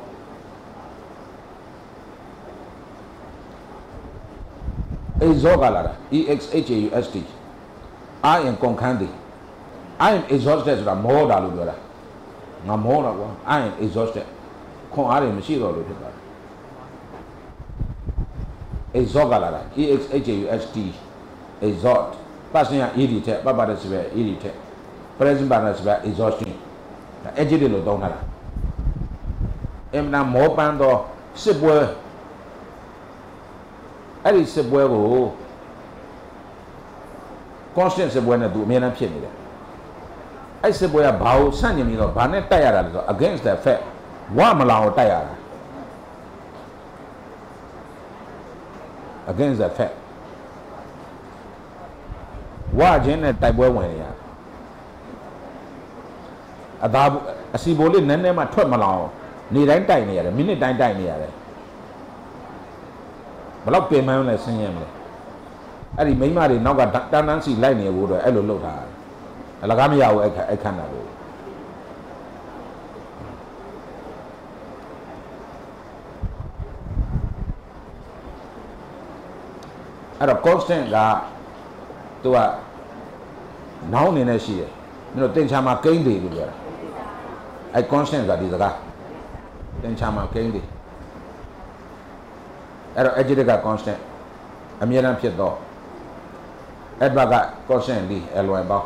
Exhausted, E X H A U S T. I am concerned. I am exhausted. More than no more. I am exhausted. Con I am she or exhausted. E X H A U S T. Exhaust. Passing an irritate, Baba is very irritate. Present Banner is very exhausting. Agitated don't have. Em now more band or sipware. That is sipware. Constant sipware do me and penny. I said, boy, about sending me the Banet tired against that fact. One allow tired against that fact. Why Janet type way when ya? A Siboli Nene my twelve malao. Need I die near a minute I die near it. But I'll pay my own lesson. I may marry now got Nancy line near wood or Elo Lota. Alagamia, I cannot do. အဲ့တော့ constant ကသူကနောင်းနေနေရှိတယ်မင်းတို့တင်ချာမှာကိန်းတယ်လို့ပြောတာအဲ့ constant ကဒီစကားတင်ချာမှာကိန်းတယ်အဲ့တော့ adjective က constant အမြဲတမ်းဖြစ်တော့ adverb က constant လေး ly ပေါင်း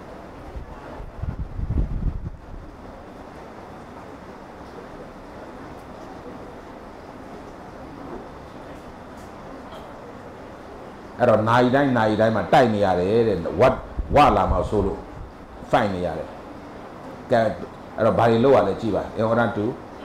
အဲ့တော့နိုင်တိုင်းနိုင်တိုင်းမှာတိုက်နေရတယ်တဲ့ what ဝလာမှာဆိုလို့ find နေရတယ်ကဲအဲ့တော့ဘာတွေလုပ်ရလဲကြည့်ပါ in order to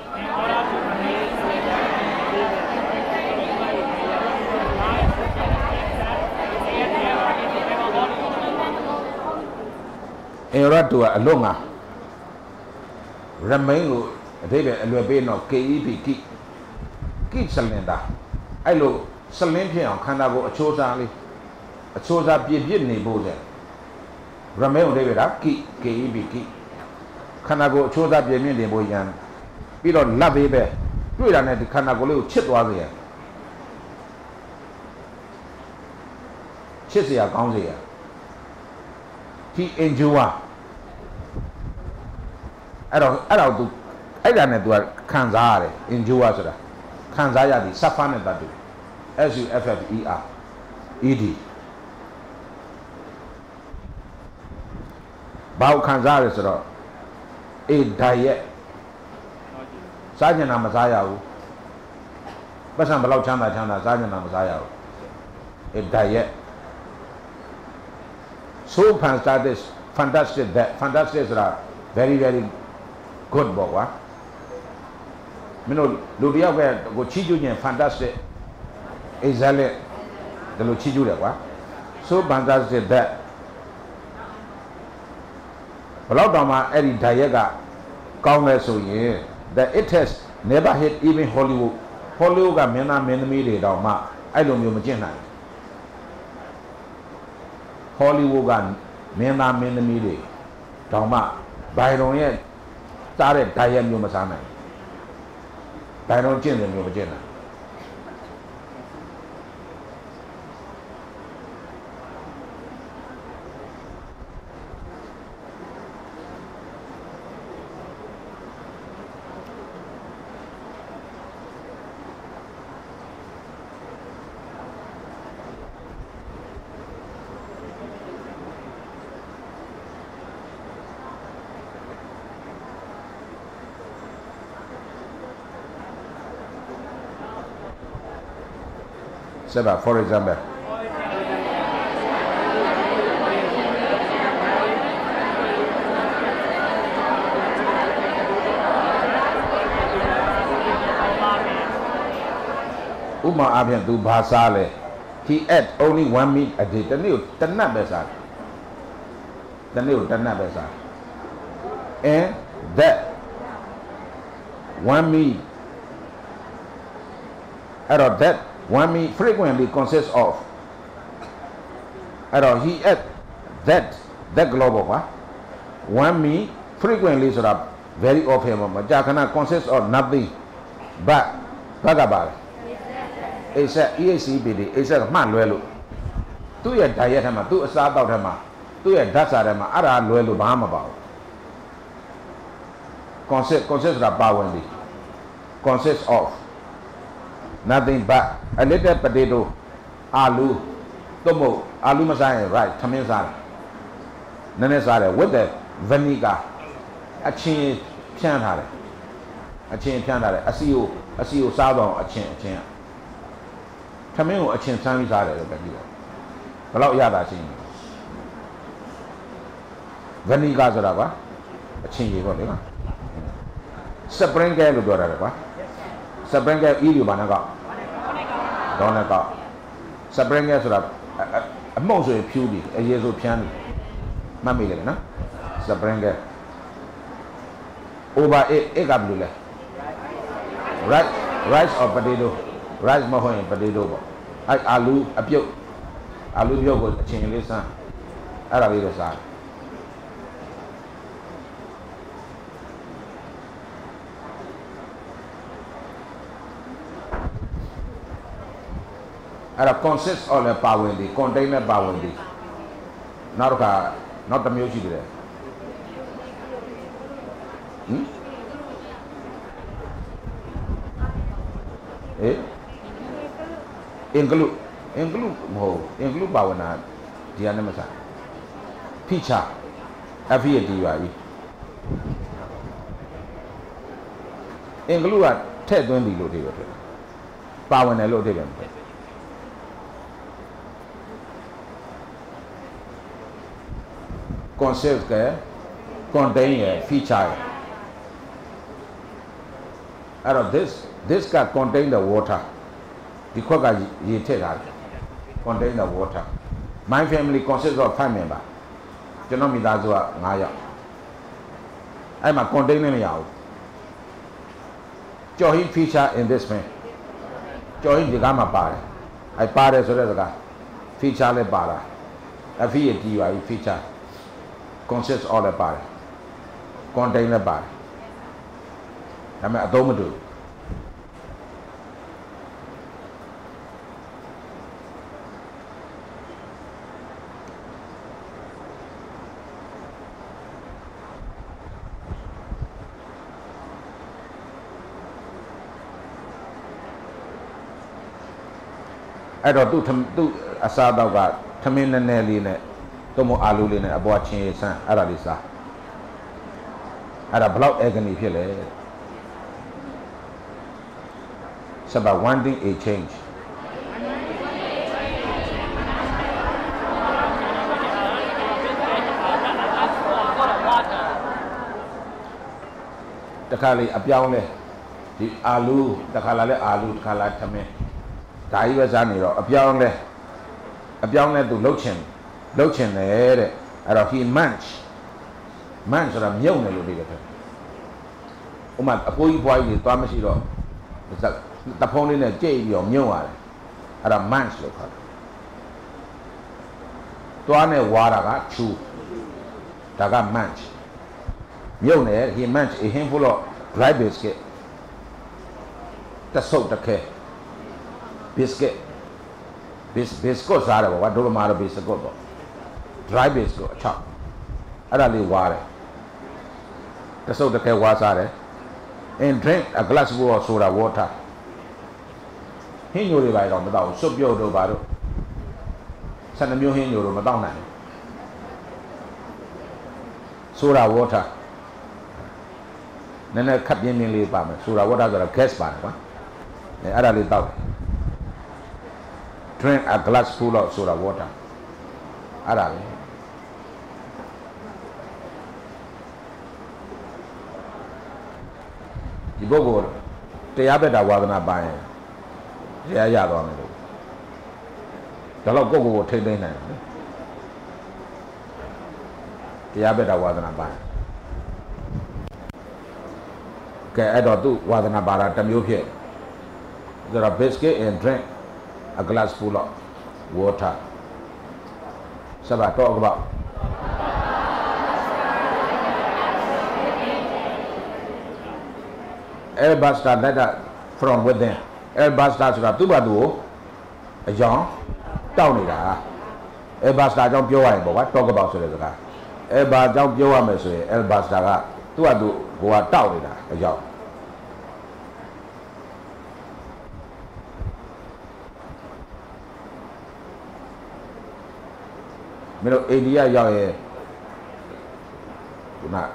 in order to အလွတ်ငါ remain ကိုအဓိပ္ပာယ်အလွယ်ပေးတော့ keep keep keep cylinder အဲ့လိုစလင်းဖြစ်အောင်ခန္ဓာကိုယ်အချိုးစားလေးအချိုးစားပြည့်ပြည့်နေဖို့တဲ့ remain ကိုအဓိပ္ပာယ်က keep keep keep ခန္ဓာကိုယ်အချိုးစားပြည့်ပြည့်နေဖို့ရန်ပြီးတော့လက်သေးပဲတွေ့တာနဲ့ဒီခန္ဓာကိုယ်လေးကိုချစ်သွားစေရချစ်เสียကောင်းစေရ he enjoy အဲ့တော့အဲ့တော့ तू အဲ့ဒါနဲ့ तू ခံစားရတယ် enjoy ဆိုတာခံစားရသည် suffer နဲ့တတ်တယ် S U F F E R E D ဘာကိုခံစားရလဲဆိုတော့ a diet စားကျင်တာမစားရဘူးပတ်စံဘယ်လောက်ချမ်းသာချမ်းသာစားကျင်တာမစားရဘူး a diet so fantastic fantastic that fantastic ဆိုတာ very very good ပေါ့ကွာမင်းတို့လူတယောက်ကကိုချီးကျူးခြင်း fantastic exactly ဒါလို့ချီးကျူးတယ်ကွာ so fantastic that ဘယ်တော့တောင်မှအဲ့ဒီ diet ကကောင်းလဲဆိုရင် that it has never hit even Hollywood Hollywood ကမင်းသားမင်းသမီးတွေတောင်မှအဲ့လိုမျိုးမကျင့်နိုင် Hollywood ကမင်းသားမင်းသမီးတွေတောင်မှဘိုင်ရွန်ရဲ့စားတဲ့ diet မျိုးမစားနိုင်ဘိုင်ရွန်ကျင့်တယ်မျိုးမကျင့်နိုင်ဆက်ပါ for example ဥပမာအပြင်သူဘာစားလဲ he ate only one meal a day တနေ့ကိုတစ်နပ်ပဲစားတယ်တနေ့ကိုတစ်နပ်ပဲစား and that one meal အဲ့တော့ that one meal frequently consists of အဲ့တော့ he ate that that global ကွာ one meal frequently ဆိုတာ very often မကြာခဏ consists of nothing but ဘာကပါလဲ except E A C B D except မှလွဲလို့သူ့ရဲ့ diet ထဲမှာသူ့အစားအသောက်ထဲမှာသူ့ရဲ့ဓာတ်စာထဲမှာအဲ့ဒါလွဲလို့ဘာမှမပါဘူး consist consist ဆိုတာပါဝင်ပြီ consist of nothing but a little potato အာလူသို့မဟုတ်အာလူမစားရင် right ထမင်းစားတယ်နည်းနည်းစားတယ် with the vinegar အချင်းဖြန်းထားတယ်အချင်းဖြန်းထားတယ်အစီကိုအစီကိုစားတော့အချင်းအချင်းထမင်းကိုအချင်းဆန်းပြီးစားတယ်လို့ပြောပြီးတော့ဘယ်လောက်ရတာရှိရင် vinegar ဆိုတာကွာအချင်းကြီးပေါ့လေကွာ sprinkle လို့ပြောတာလေကွာ sprinkle ဤလိုပါနဲ့ကောတော့နဲ့ကော sprinkle ဆိုတာအမှုန့်ဆိုရင်ဖြူးတယ်အရေးဆိုဖြန်းတယ်မှတ်မိတယ်နော် sprinkle over it အဲ့ကဘယ်လိုလဲ rice rice or potato rice မဟုတ်ရင် potato ပေါ့အဲ့အာလူအပြုတ်အာလူပြုတ်ကိုအချင်းလေးစမ်းအဲ့ဒါလေးတော့စားအဲ့ဒါ consist of လည်းပါဝင်သည် contain လည်းပါဝင်သည်နောက်တစ်ခါနောက်တစ်မျိုးရှိတယ်ဟင်အေး include include မဟုတ် include ပါဝင်တာဒီကနေ့မစား feature F E A T ပါပြီ include ကထည့်သွင်းပြီလို့ဒီလိုထည့်ပါဝင်တယ်လို့အဓိပ္ပာယ် concept က contain ရ feature ရအဲ့တော့ this this က contain the water ဒီခွက်ကရေထည့်ထားတယ် contain the water my family consists of five member ကျွန်တော်မိသားစုကfiveယောက်အဲ့မှာ contain လည်းမရဘူးကြော်ဟင်း feature in this man ကြော်ဟင်းဒီကမှာပါတယ်အဲ့ပါတယ်ဆိုတဲ့စကား feature လည်းပါတာ F E A T ပါ feature consists of လည်းပါတယ် contain လည်းပါတယ်ဒါပေမဲ့အသုံးမတူအဲ့တော့သူ့သူ့အစားတော့ကထမင်းနည်းနည်းလေးနဲ့တော့မအာလူလေးနဲ့အပေါ်ချင်းဆန်းအဲ့ဒါလေးစားအဲ့ဒါဘလောက် agony ဖြစ်လဲ It's about wanting a change တခါလေအပြောင်းလဲဒီအာလူတခါလာလဲအာလူတခါလာထမင်းဒါကြီးပဲစားနေတော့အပြောင်းလဲအပြောင်းလဲသူလှုပ်ချင်လှုပ်ချင်တယ်တဲ့အဲ့တော့ he munch munch ဆိုတာမြုပ်နေလို့ဒီလိုဖြစ်ဥမာအဖိုးကြီးဘွားကြီးတွေသွားမရှိတော့တဖုံးလေးနဲ့ကြိတ်ပြီးတော့မြုပ်ရတယ်အဲ့ဒါ munch လို့ခေါ်တယ်သွားနဲ့ဝါတာကချူဒါက munch မြုပ်နေ he munch a handful of dry biscuit တဆုပ်တခဲbiscuit bis biscuit စားတယ်ပေါ့တို့မှာတော့ biscuit ပေါ့ dry biscuit အချောက်အဲ့ဒါလေးဝါတယ်တဆုပ်တခဲဝါစားတယ် and drink a glass of soda water ဟင်းညိုတွေပါတော့မတော့စွပ်ပြုတ်တို့ပါတော့ဆယ်မျိုးဟင်းညိုတို့မတော့နိုင်ဘူး soda water နည်းနည်းခပ်ပြင်းပြင်းလေးပါမယ် soda water ဆိုတာ gas ပါတယ်ကွာအဲ့ဒါလေးတောက်drink a glass full of soda water အဲ့ဒါလေဒီပုဂ္ဂိုလ်တရားဘက်တာဝါဒနာပိုင်းတရားရသွားမယ်လို့ဒါတော့ကိုယ့်ကိုယ်ကိုထိမ့်သိမ့်နိုင်တယ်တရားဘက်တာဝါဒနာပိုင်းကဲအဲ့တော့သူဝါဒနာပါတာတစ်မျိုးဖြစ်ဒါတော့ biscuit and drink a glass full of water. Sabah talk about air burst that from within. Air burst that sudah tu batu, ajang tahu ni dah. Air burst that jauh jauh bawa talk about sudah tu kan. Air burst jauh jauh mesra. Air burst that tu batu gua tahu ni dah ajang. Melo India ရောက်ရင်ခုန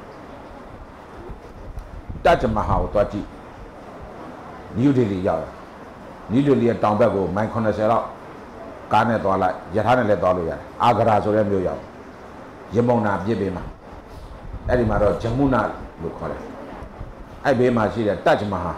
Taj Mahal ကိုတွားကြည့် New Delhi ရောက်တယ် New Delhi ရဲ့တောင်ဘက်ကိုမိုင်eightyလောက်ကားနဲ့သွားလိုက်ရထားနဲ့လည်းသွားလို့ရတယ်အာဂရာဆိုတဲ့မြို့ရောက်ရမုံနာပြစ်ပေးမှာအဲ့ဒီမှာတော့ဂျမုနာလို့ခေါ်တယ်အဲ့ဘေးမှာရှိတဲ့ Taj Mahal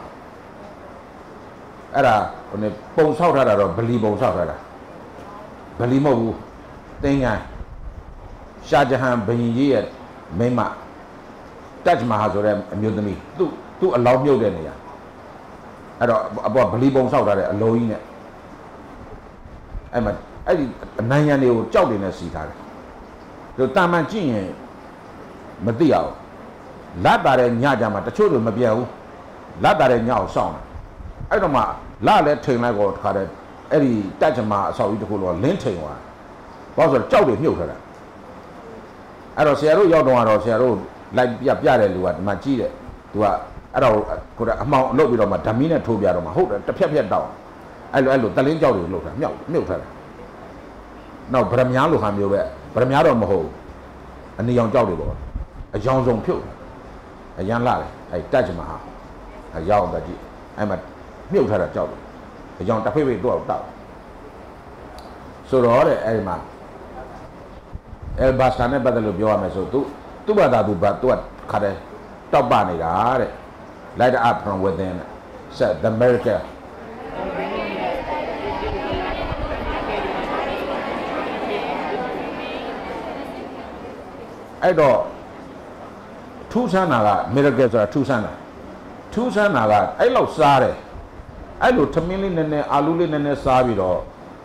အဲ့ဒါဟိုနေပုံဆောက်ထားတာတော့ဗလီပုံဆောက်ထားတာဗလီမဟုတ်ဘူးတင်းငန်းရှာဂျဟန်ဘုရင်ကြီးရဲ့မိန်းမတက်မဟာဆိုတဲ့အမျိုးသမီးသူ့သူ့အလောင်းမြုပ်တဲ့နေရာအဲ့တော့အပေါ်ဗလီပုံဆောက်ထားတဲ့အလုံးကြီးနဲ့အဲ့မှာအဲ့ဒီနိုင်ငံတွေကိုကြောက်တွေနဲ့စီထားတယ်သူတာမန်ကြည့်ရင်မသိအောင်လတ်တာတဲ့ညကြမှာတချို့တွေမပြောင်းဘူးလတ်တာတဲ့ညအောင်စောင့်တယ်အဲ့တော့မှလလည်းထိန်လိုက်တော့တခါတည်းအဲ့ဒီတက်ချမာအဆောက်အဦတစ်ခုလုံးလင်းထိန်သွားဘာလို့ဆိုတော့ကြောက်တွေမြုပ်ထားတာအဲ့တော့ဆရာတို့ရောက်တော့ကတော့ဆရာတို့လိုက်ပြပြတဲ့လူကဒီမှာကြီးတယ်သူကအဲ့တော့ကိုယ်ကအမှောင်အလုပ်ပြီးတော့မှဓမီနဲ့ထိုးပြတော့မှဟုတ်တယ်တစ်ဖြက်ဖြက်တောက်အဲ့လိုအဲ့လိုတလင်းကြောက်တွေလှုပ်တာမြောက်မြုပ်ထားတာနောက်ဗရမများလိုဟာမျိုးပဲဗရမများတော့မဟုတ်အနီရောင်ကြောက်တွေပေါ့အယောင်စုံဖြုတ်အရန်လာတယ်အဲ့တက်ချမာအရောက်တော့ကြည့်အဲ့မှာမြုပ်ထားတာကြောက်တယ်အယောင်တစ်ဖိတ်ဖိတ်တော့တောက်ဆိုတော့တဲ့အဲ့ဒီမှာအဲဘာစတာနဲ့ပတ်သက်လို့ပြောရမယ်ဆိုသူသူ့ဘာသာသူဘာသူကခါတယ်တောက်ပနေတာတဲ့ light up from within said the miracle အဲ့တော့ထူးဆန်းတာက miracle ဆိုတာထူးဆန်းတာထူးဆန်းတာကအဲ့လောက်စားတယ်အဲ့လိုထမင်းလေးနည်းနည်းအာလူးလေးနည်းနည်းစားပြီးတော့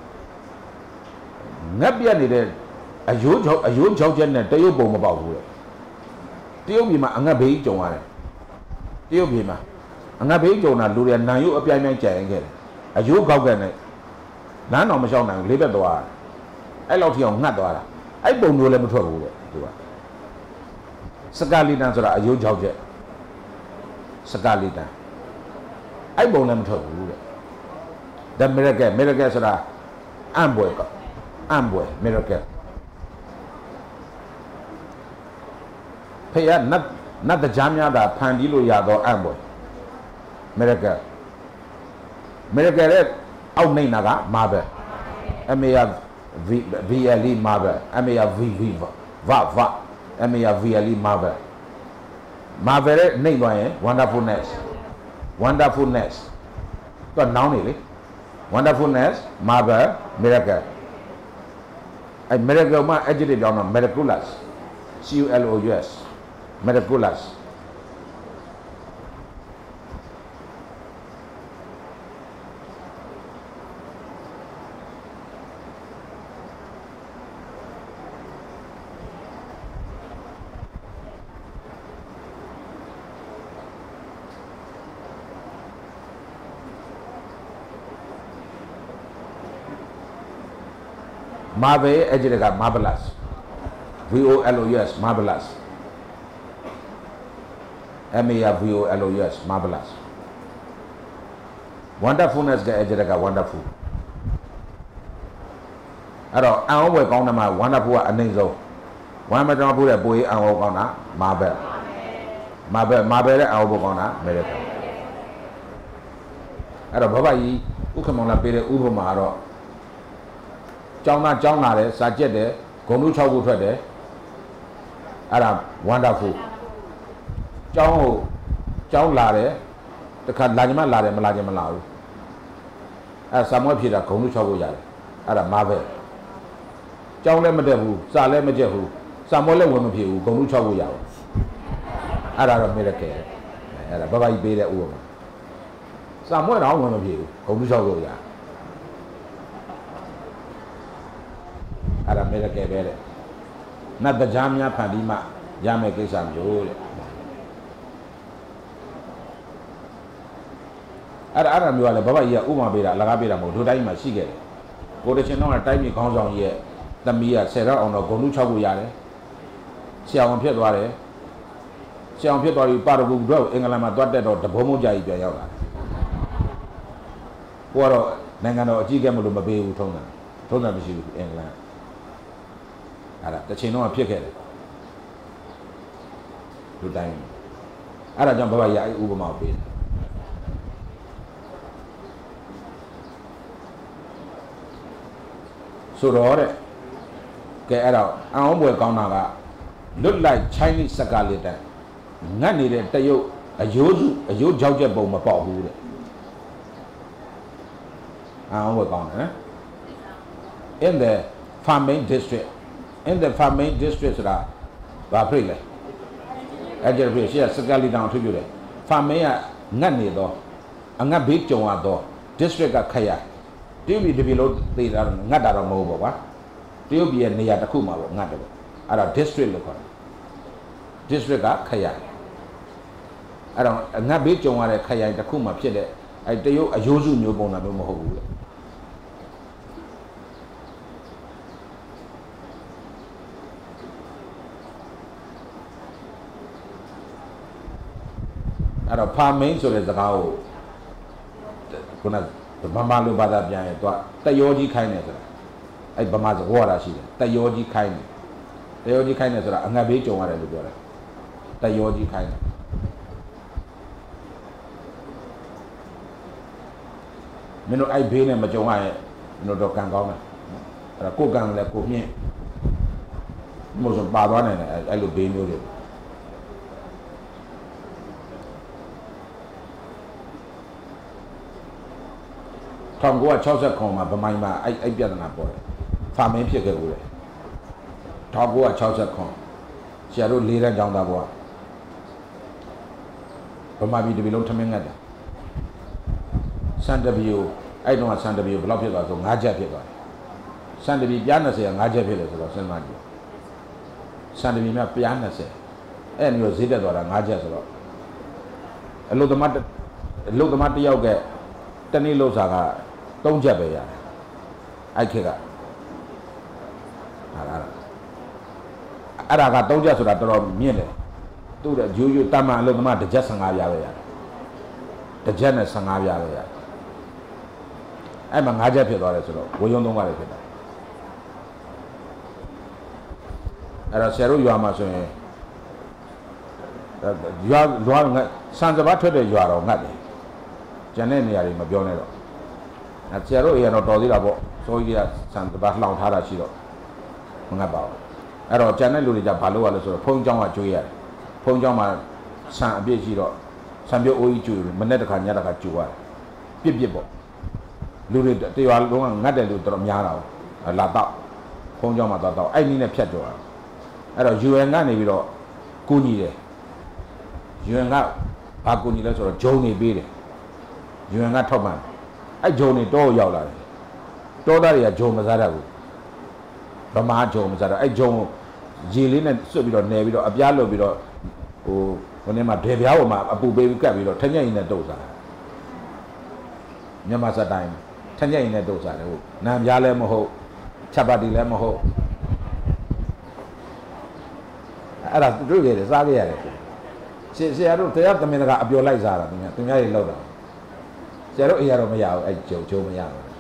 ငက်ပြက်နေတဲ့အယိုးချောက်အယိုးချောက်ချက်နဲ့တရုတ်ပုံမပေါက်ဘူးလေတရုတ်ပြည်မှာအငတ်ဘေးကြုံရတယ်တရုတ်ပြည်မှာအငတ်ဘေးကြုံတာလူတွေနံရုပ်အပြိုင်ပြိုင်ကြံရင်ခဲ့တယ်အယိုးကောက်ကနဲ့လမ်းတော်မလျှောက်နိုင်ဘူးလေးဘက်သွားအဲ့လောက်ထိအောင်ငတ်သွားတာအဲ့ပုံမျိုးလည်းမထွက်ဘူးလေသူကစကာလီတန်ဆိုတာအယိုးချောက်ချက်စကာလီတန်အဲ့ပုံလည်းမထွက်ဘူးလေ the miracle miracle ဆိုတာအံ့ဘွယ်ကအံ့ဘွယ် miracle ဖေရနတ်နတ်တရားများတာဖန်တီးလို့ရတော့အံ့ဘွယ် miracle miracle ရဲ့အောက်နေတာက marble m a r v v l e marble m a r v v va va m a r v l e marble marble ရဲ့နှိမ့်သွားရင် wonderfulness wonderfulness တော့နောင်းနေလေ wonderfulness marble miracle အဲ့ miracle မှာ adjective ပြောင်းတော့ miraculous c u l o u s miraculous Marvel အဲ့ဒီက marvelous v o l o u s marvelous m a r v o l o u s marvelous wonderfulness ကအဲ့ဒီက wonderful အဲ့တော့အံ့ဩဖွယ်ကောင်းတယ်မှာ wonderful ကအနှိမ့်ဆုံး wonderful တဲ့ပိုရေးအံ့ဩကောင်းတာ marvel marvel marvel တဲ့အံ့ဩဖို့ကောင်းတာ miracle အဲ့တော့ဘဘကြီးဥက္ကမောင်လာပေးတဲ့ဥပမာကတော့ကျောင်းသားကျောင်းလာတယ်စာကျက်တယ်ဂုံလူ၆ခုထွက်တယ်အဲ့ဒါ wonderful ကျောင်းကိုကျောင်းလာတယ်တခါလာကြမလာတယ်မလာကြမလာဘူးအဲ့ဆာမွဲဖြေတာဂုံလူ၆ခုရတယ်အဲ့ဒါ marvel ကျောင်းလည်းမတက်ဘူးစာလည်းမကျက်ဘူးဆာမွဲလည်းဝင်မဖြေဘူးဂုံလူ၆ခုရအောင်အဲ့ဒါတော့ miracle အဲ့ဒါဘဘကြီးပေးတဲ့ဥပမာဆာမွဲတော့ဝင်မဖြေဘူးဂုံလူ၆ခုရအဲ့ဒါ miracle ပဲတဲ့နတ်တရားများဖန်တီးမှရမယ်ကိစ္စမျိုးတဲ့အဲ့ဒါအဲ့ဒါမျိုးကလည်းဘဘကြီးကဥပမာပေးတာအလကားပေးတာမဟုတ်ဒုတိုင်းမှာရှိခဲ့တယ်ကိုတချင်တော့တိုင်းပြည်ခေါင်းဆောင်ကြီးရဲ့သမီးကဆယ်တော့အောင်တော့ဂုံလူ၆ခုရတယ်ဆရာဝန်ဖြစ်သွားတယ်ဆရာဝန်ဖြစ်သွားပြီးပါရဂူဘက်ကိုအင်္ဂလန်မှာတွတ်တက်တော့တဘုံမုံကြာကြီးပြန်ရောက်လာတယ်ကိုကတော့နိုင်ငံတော်အကြီးအကဲမလို့မပေးဘူးထုံးတယ်ထုံးတယ်မရှိဘူးအင်္ဂလန်အဲ့ဒါတချင်တော့ဖြစ်ခဲ့တယ်လူတိုင်းအဲ့ဒါကြောင့်ဘဘကြီးအဲ့ဥပမာပေးတယ်ဆိုတော့တဲ့ကဲအဲ့တော့အံ့ဩဖွယ်ကောင်းတာကလွတ်လိုက် Chinese စကားလေးတန်းငတ်နေတဲ့တရုတ်အယိုးစုအယိုးကြောက်ချက်ပုံမပေါက်ဘူးတဲ့အံ့ဩဖွယ်ကောင်းတယ်နော် in the farming district in the farming district ဆိုတာဘာဖြစ်လဲအဲ့ဒီဖြစ်ရှေ့စကားလေးတောင်ထုတ်ပြတယ် farming ကငတ်နေတော့အငတ်ဘေးကြုံရတော့ district ကခရိုင်တရုတ်ပြည်တစ်ပြည်လုံးသိတာတော့ငတ်တာတော့မဟုတ်ပါဘူးတရုတ်ပြည်ရဲ့နေရာတစ်ခုမှာပေါ့ငတ်တယ်ပေါ့အဲ့ဒါ district လို့ခေါ်တယ် district ကခရိုင်အဲ့တော့ငတ်ဘေးကြုံရတဲ့ခရိုင်တစ်ခုမှာဖြစ်တဲ့အဲ့တရုတ်အယိုးစုမျိုးပုံစံမျိုးမဟုတ်ဘူးလေ Alors pas même sur les zagao qu'on a Bama lu bada bien et toi ta yoji kindness ai Bama zo wara shi ta yoji kindness ta yoji kindness là anga be chongရတယ်လို့ပြောတယ်ta yoji kindnessမင်းတို့အဲ့ဘေးနဲ့မကြုံရရဲ့မင်းတို့တော့ကံကောင်းတယ်အဲ့ဒါကိုယ်ကံလည်းကိုမြင့်မို့ဆိုပါသွားနိုင်တယ်အဲ့လိုဘေးမျိုးတွေထောင်ကို၆၀ခုမှာဗမိုင်းမှာအဲ့အဲ့ပြဿနာပေါ်တယ်ဖာမင်းဖြစ်ခဲ့ဦးတယ်ထောင်ကို၆၀ခုဆရာတို့လေးတန်းကျောင်းသားဘွားဗမာပြည်တပြည်လုံးထမင်းငတ်တယ်စံတပီကိုအဲ့တော့စံတပီကိုဘယ်လောက်ဖြစ်သွားဆို၅ချက်ဖြစ်သွားတယ်စံတပီပြား၂၀က၅ချက်ဖြစ်တယ်ဆိုတော့စဉ်းစားကြည့်စံတပီများပြား၂၀အဲ့မျိုးဈေးတက်သွားတာ၅ချက်ဆိုတော့အလုသမားအလုသမားတယောက်ကတနေ့လောက်စားက၃ချက်ပဲရတယ်အဲ့ခေတ်ကဟာလားအဲ့ဒါက၃ချက်ဆိုတာတော်တော်မြင့်တယ်သူ့တဲ့ရိုးရိုးတမန်အလုသမားတစ်ချက်၁၅ပြားပဲရတယ်တစ်ချက်နဲ့၁၅ပြားပဲရတယ်အဲ့မှာ၅ချက်ဖြစ်သွားတယ်ဆိုတော့ဝေယုံသုံးပါးလည်းဖြစ်တာအဲ့တော့ဆရာတို့ရွာမှာဆိုရင်ရွာရွာငတ်စံစပါးထွက်တဲ့ရွာတော့ငတ်တယ်ကျန်တဲ့နေရာတွေမပြောနဲ့တော့အဲဆရာတို့အရင်တော့တော်သေးတာပေါ့စိုးကြီးကစံစပါးလှောင်ထားတာရှိတော့မငတ်ပါဘူးအဲ့တော့ကျန်တဲ့လူတွေကြဘာလို့ရလဲဆိုတော့ဖုန်းเจ้าကကျွေးရတယ်ဖုန်းเจ้าမှာဆံအပြည့်ရှိတော့ဆံပြုတ်အိုးကြီးကျွေးမနေ့တစ်ခါညတစ်ခါကျွေးရတယ်ပြစ်ပြစ်ပေါ့လူတွေတရွာလုံးကငတ်တယ်လို့တော်တော်များတာလာတော့ဖုန်းเจ้าမှာတော့တော့အဲ့နည်းနဲ့ဖြတ်ကြောတာအဲ့တော့ ယူအန် ကနေပြီးတော့ကူညီတယ် ယူအန် ကဘာကူညီလဲဆိုတော့ဂျုံနေပေးတယ် ယူအန် ကထောက်ပံ့အဲ့ဂျုံနေတော့ရောက်လာတယ်တောသားတွေကဂျုံမစားတတ်ဘူးဗမာဂျုံမစားတော့အဲ့ဂျုံရေလေးနဲ့စွတ်ပြီးတော့နယ်ပြီးတော့အပြားလုပ်ပြီးတော့ဟိုဟိုနေ့မှာဒေပြားပေါ်မှာအပူပေးပြီးကတ်ပြီးတော့ထညက်ရင်နဲ့တုတ်စားမြန်မာစတိုင်းထညက်ရင်နဲ့တုတ်စားတယ်ဟုတ်နံပြားလည်းမဟုတ်ချက်ပါတီလည်းမဟုတ်အဲ့ဒါတွေ့ကြတယ်စားကြရတယ်ဆရာတို့တရားသမင်ကအပျော်လိုက်စားတာသူများသူများတွေလောက်တာဆရာတို့အရာတော့မရဘူးအဲ့ဂျုံဂျုံမရဘူး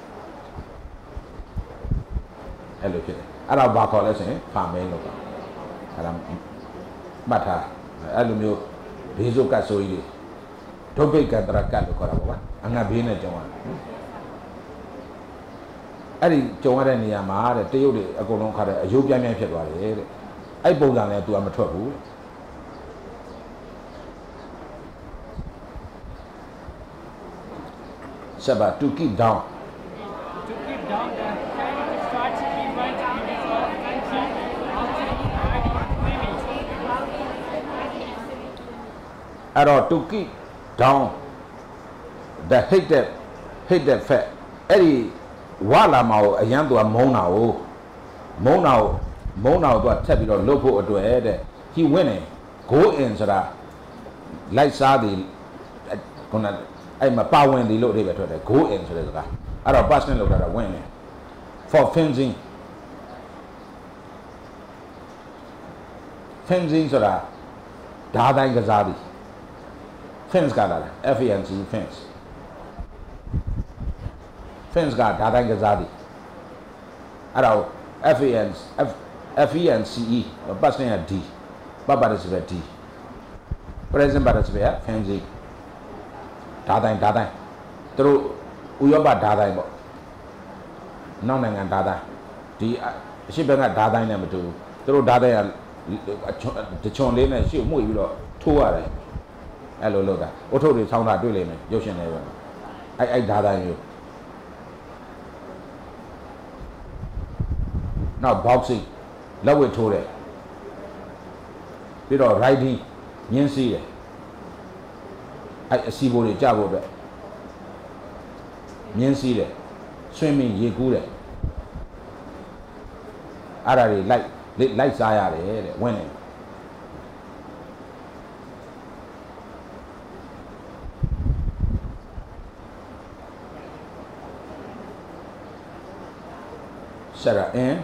အဲ့လိုဖြစ်တယ်အဲ့ဒါဘာခေါ်လဲဆိုရင်ဖာမင်းလို့ပါအဲ့ဒါမှတ်ထားအဲ့လိုမျိုးဘေးစုကတ်ဆိုကြီးတွေဒုဗိတ်ကတရကတ်လို့ခေါ်တာပေါ့ကွာအငတ်ဘေးနဲ့ကြုံရတယ်အဲ့ဒီကြုံရတဲ့နေရာမှာတဲ့တရုတ်တွေအကုန်လုံးခါတဲ့အယုတ်ပြိုင်ပြိုင်ဖြစ်သွားတယ်တဲ့အဲ့ပုံစံနဲ့သူကမထွက်ဘူးဆက်ပါ to keep down to keep down the Chinese strategy right before country အဲ့တော့ to keep down the hated hated fact အဲ့ဒီဝါလာမာကိုအရန်သူကမုန်းတာကိုမုန်းတာကိုမုန်းတာကိုသူကထက်ပြီးတော့လွတ်ဖို့အတွက်တဲ့ he went in go in ဆိုတာလိုက်စားသည်ခုနအဲ့မှာပါဝင်သည်လို့အဓိပ္ပာယ်ထွက်တယ် go in ဆိုတဲ့စကားအဲ့တော့ past tense လောက်တာဝင်တယ် for fencing fencing ဆိုတာဓာတိုင်းကစားသည် fence ကလာတယ် F E N C fence fence ကဓာတိုင်းကစားသည်အဲ့တော့ F E N F F E N C E past tense က D past participle D present participle က fencing ဓာတိုင်းဓာတိုင်းသူတို့ဥရောပဓာတိုင်းပေါ့နောက်နိုင်ငံဓာတိုင်းဒီအရှိဘက်ကဓာတိုင်းနဲ့မတူဘူးသူတို့ဓာတိုင်းကတချွန်လေးနဲ့ရှေ့မှုပြီးတော့ထိုးရတယ်အဲ့လိုလုပ်တာအုတ်ထုတ်တွေဆောင်းတာတွေ့လိမ့်မယ်ရုပ်ရှင်တွေပဲအဲ့အဲ့ဓာတိုင်းမျိုးနောက် boxing လက်ဝှေ့ထိုးတယ်ပြီးတော့ riding မြင်းစီးတယ်အဲ့အစီဘိုးတွေကြဖို့အတွက်မြင်းစီးတယ်ဆွင်းမင်းရေကူးတယ်အဲ့ဒါတွေလိုက်လိုက်စားရတယ်တဲ့ဝင်တယ်ဆက်ရအင်း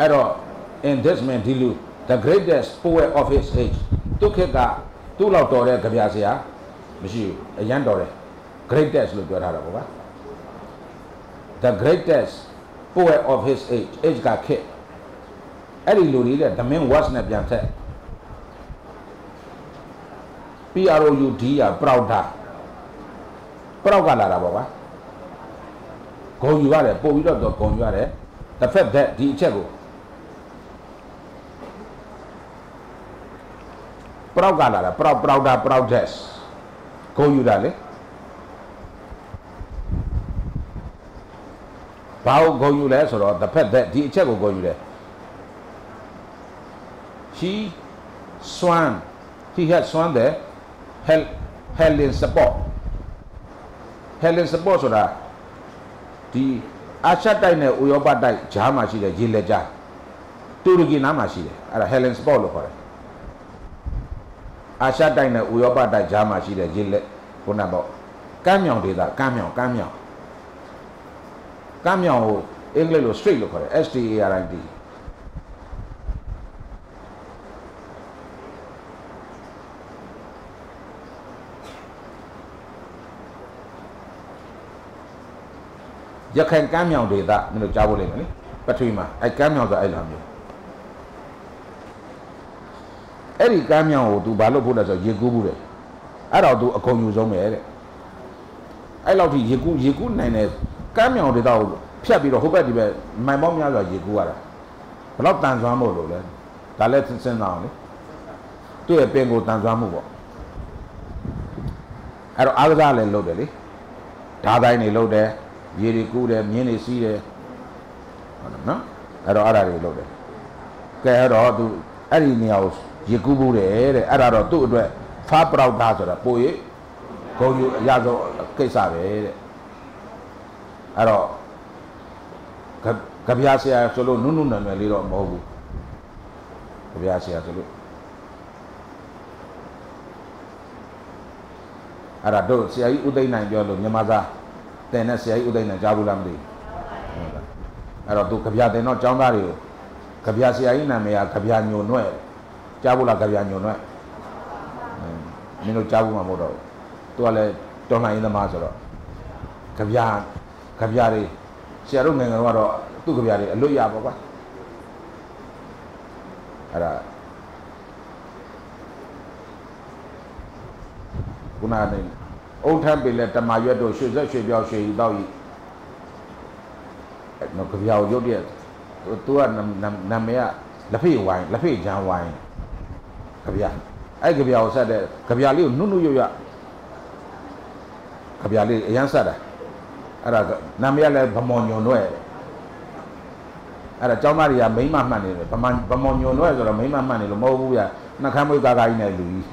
Ero in this man Dilu, the greatest poet of his age. Tukeka, two lautore Gabiasia, Monsieur, a yandore, greatest look at Haraboga. The greatest poet of his age, age got kicked. Eddie Ludi, the man wasn't a Biante. P R O U D, a proud. Proud Galaboga. Go you are a boy, you don't go you are the fact that the Chego. Proud Galara, proud, proud, proud dress. Go you dale. Bow go you less or the pet that the Chego go you there. She swan, he had swan there, held, held in support. Held in support so that the Ashatine Uyobadai, Jamashi, the Gileja, Turugi Namashi, at a Helen's ball for it. Ashatine Uyobadai, Jamashi, the Gile, Punabo. Camion did that, camion, camion. Camion, English straight look for it, S T A R I D. You can camion did that, no Javelin, but I camion the island. Every camion will do Balo as a Yegu. I don't do a conuse on me. I love the Yegu, Yegu nine camion without Piabito, who my mom has a Yeguara. A lot of times I'm all over. The let's send down to a pengo Tanzamugo. I don't other loaded. Tada in a load there. Very good, many see there. No, I don't know. Loaded. Care or do any else. Yakubu, I don't do it. Far proud hazard, boy. Go you Yazo Kesave. I don't. Cabiasia solo nunun and a little mobu. Cabiasia solo. I don't do see I Uday Nine Yolo Yamaza. Then I say Uday and Jabulamdi. I don't do Kabia, they not John Mario. Kabiasia in a mea Kabiano Noel. Jabula Kabiano Noel. Mino Jabuma Modo. Toilet, Donna in the Mazaro. Kabian, Kabiari, Sierra Mengaro, two Kabiari, Luya Baba. Ara Unani. Old time be let the Mayodo shoes that should be out she doggy. No Kaviao Yodiet. Two and Namea, Lapi wine, Lapi Jan wine. Kavia. I give you outside there. Kaviali, Nunu Yuya. Kaviali, Yansada. Ara Namia Pamonio Noel. Ara Jamaria, Mima money, Pamonio Noel or Mima money, Mobuya, Nakamu Gaga in a Louis.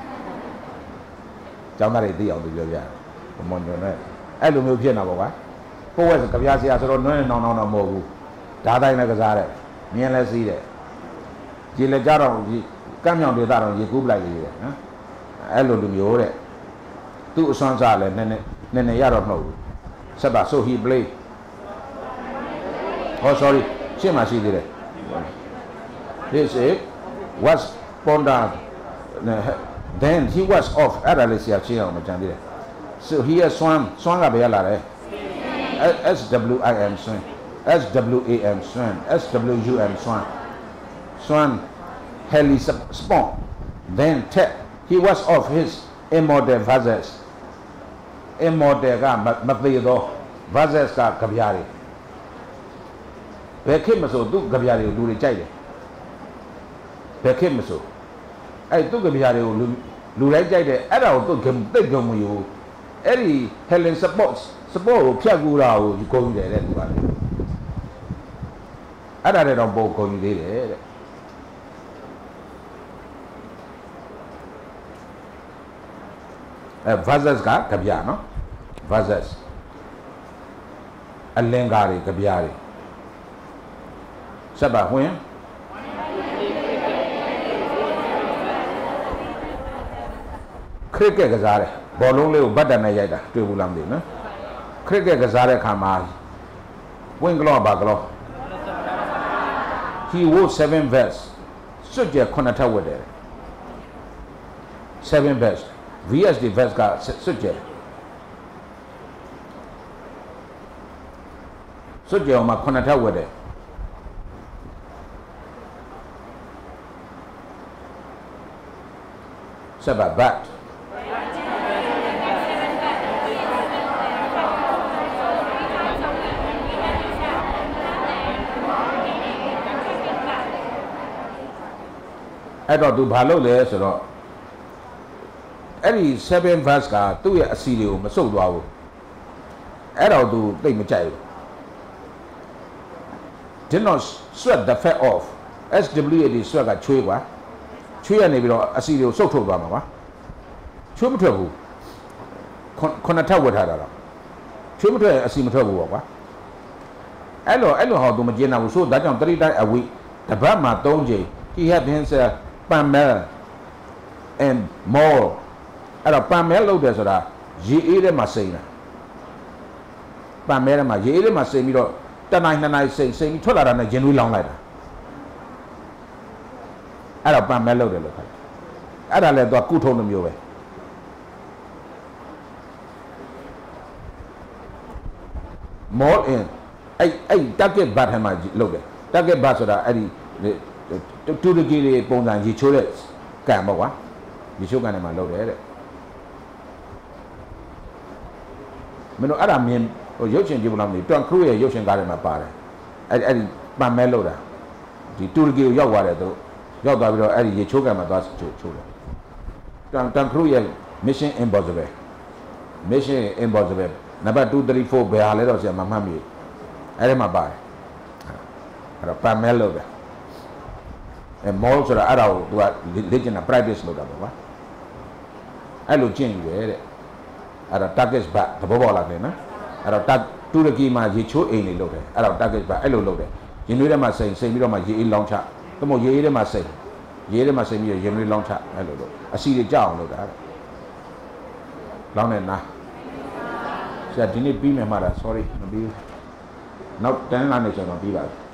Jamari deal to Julia, Monjonet. I do milk Genova. Who was a Caviasia? No, no, no, no, Mogu. Dada in a Gazare. Me and let's see it. Gilejaro, Camion de Daron, Yaku like it. I look to me over. Two sons are Nene Yaro no. Saba, so he played. Oh, sorry, Shima she did it. This is was Ponda. Then he was off at Alicia Chino. So he has swam, swung a bella. S W I M swim, S W A M swim, S W U M swan. Swan heli spawn. Then tech, he was off his immortal vazes. Immortal Mapido, vazes ka Gaviari. Bekimaso do Gaviari do the child. Bekimaso. I took a Biario, Lurajade, I don't him, they come you. Eddie Helen supports, support Piagura, you go there, everybody. I don't know both going there. Vazas got Cabiano, Vazas. A Lengari, Cabiari. Saba, when? Cricket Gazare, Bolongo, Badanayada, Tubulamdi, no? Cricket Gazare Kamal, Winglo Baglo. he wore seven vestsစွတ်ကျဲခုနှစ်ထပ်ဝတ်တယ် seven vests V S D vest ကစွတ်ကျဲစွတ်ကျဲမှာခုနှစ်ထပ်ဝတ်တယ်ဆက်ပါ batအဲ့တော့သူဘာလုပ်လဲဆိုတော့အဲ့ဒီ seven verse ကသူ့ရဲ့အစီတွေကိုမစုပ်သွားဘူးအဲ့တော့သူသိမကြိုက်ဘူး did not sweat the fat off S W A D sweat ကချွေးကွာချွေးရနေပြီးတော့အစီတွေကိုစုပ်ထုတ်သွားမှာကွာချွေးမထွက်ဘူးခုနှစ်ထပ်ဝတ်ထားတာတော့ချွေးမထွက်အစီမထွက်ဘူးပေါ့ကွာအဲ့လိုအဲ့လိုဟောသူမကျင်တော့ဘူးဆိုဒါကြောင့် three times a week တပတ်မှာသုံးချိန် he had himself Pamel and more အဲ့တော့ Pamel လုပ်တယ်ဆိုတာရေအေးထဲမှာစိမ့်တာ Pamel ထဲမှာရေအေးထဲမှာစိမ့်ပြီးတော့တနိုင်နှစ်နိုင်စိမ့်စိမ့်ပြီးထွက်လာတာနဲ့ရင်သွေးလောင်းလိုက်တာအဲ့တော့ Pamel လုပ်တယ်လို့ခေါ်တယ်အဲ့ဒါလည်းသူကကုထုံးတစ်မျိုးပဲ more in အဲ့အဲ့ target bat ထဲမှာလုပ်တယ် target bat ဆိုတာအဲ့ဒီတူရကီတွေပုံစံရေချိုးတဲ့ကံပေါ့ကွာရေချိုးကံထဲမှာလုပ်တယ်တဲ့မင်းတို့အဲ့ဒါမြင်ဟိုရုပ်ရှင်ကြည့်ဖို့လားမသိဘူးတွန်ခရူရဲ့ရုပ်ရှင်ကားထဲမှာပါတယ်အဲ့အဲ့ဒီပန်မဲလုပ်တာဒီတူရကီကိုရောက်သွားတယ်သူတို့ရောက်သွားပြီးတော့အဲ့ဒီရေချိုးကံမှာသွားချိုးချိုးတယ်တွန်တွန်ခရူရဲ့ Mission Impossible Mission Impossible နံပါတ်two three fourဘယ်ဟာလဲတော့ဆရာမမှတ်မိအဲ့ဒီမှာပါတယ်အဲ့တော့ပန်မဲလုပ်တယ်အဲ mall ဆိုတာအဲ့ဒါကိုသူကလေ့ကျင့်တာ practice လုပ်တာပေါ့ကွာအဲ့လိုကျင့်ယူတယ်တဲ့အဲ့တော့ target bat သဘောပေါက်လားခင်နော်အဲ့တော့တူရကီမှာရေချိုးအိမ်တွေလုပ်တယ်အဲ့တော့ target bat အဲ့လိုလုပ်တယ်ရင်သွေးထဲမှာစိမ့်စိမ့်ပြီးတော့မှရေအေးလောင်းချသို့မဟုတ်ရေအေးထဲမှာစိမ့်ရေထဲမှာစိမ့်ပြီးတော့ရင်သွေးလောင်းချအဲ့လိုလုပ်အစီတွေကြောက်အောင်လုပ်တာတဲ့လောင်းနေနာဆရာဒီနေ့ပြီးမယ်မှာတာ sorry မပြီးဘူးနောက်တန်းလာနေကျွန်တော်ပြီးပါပြီ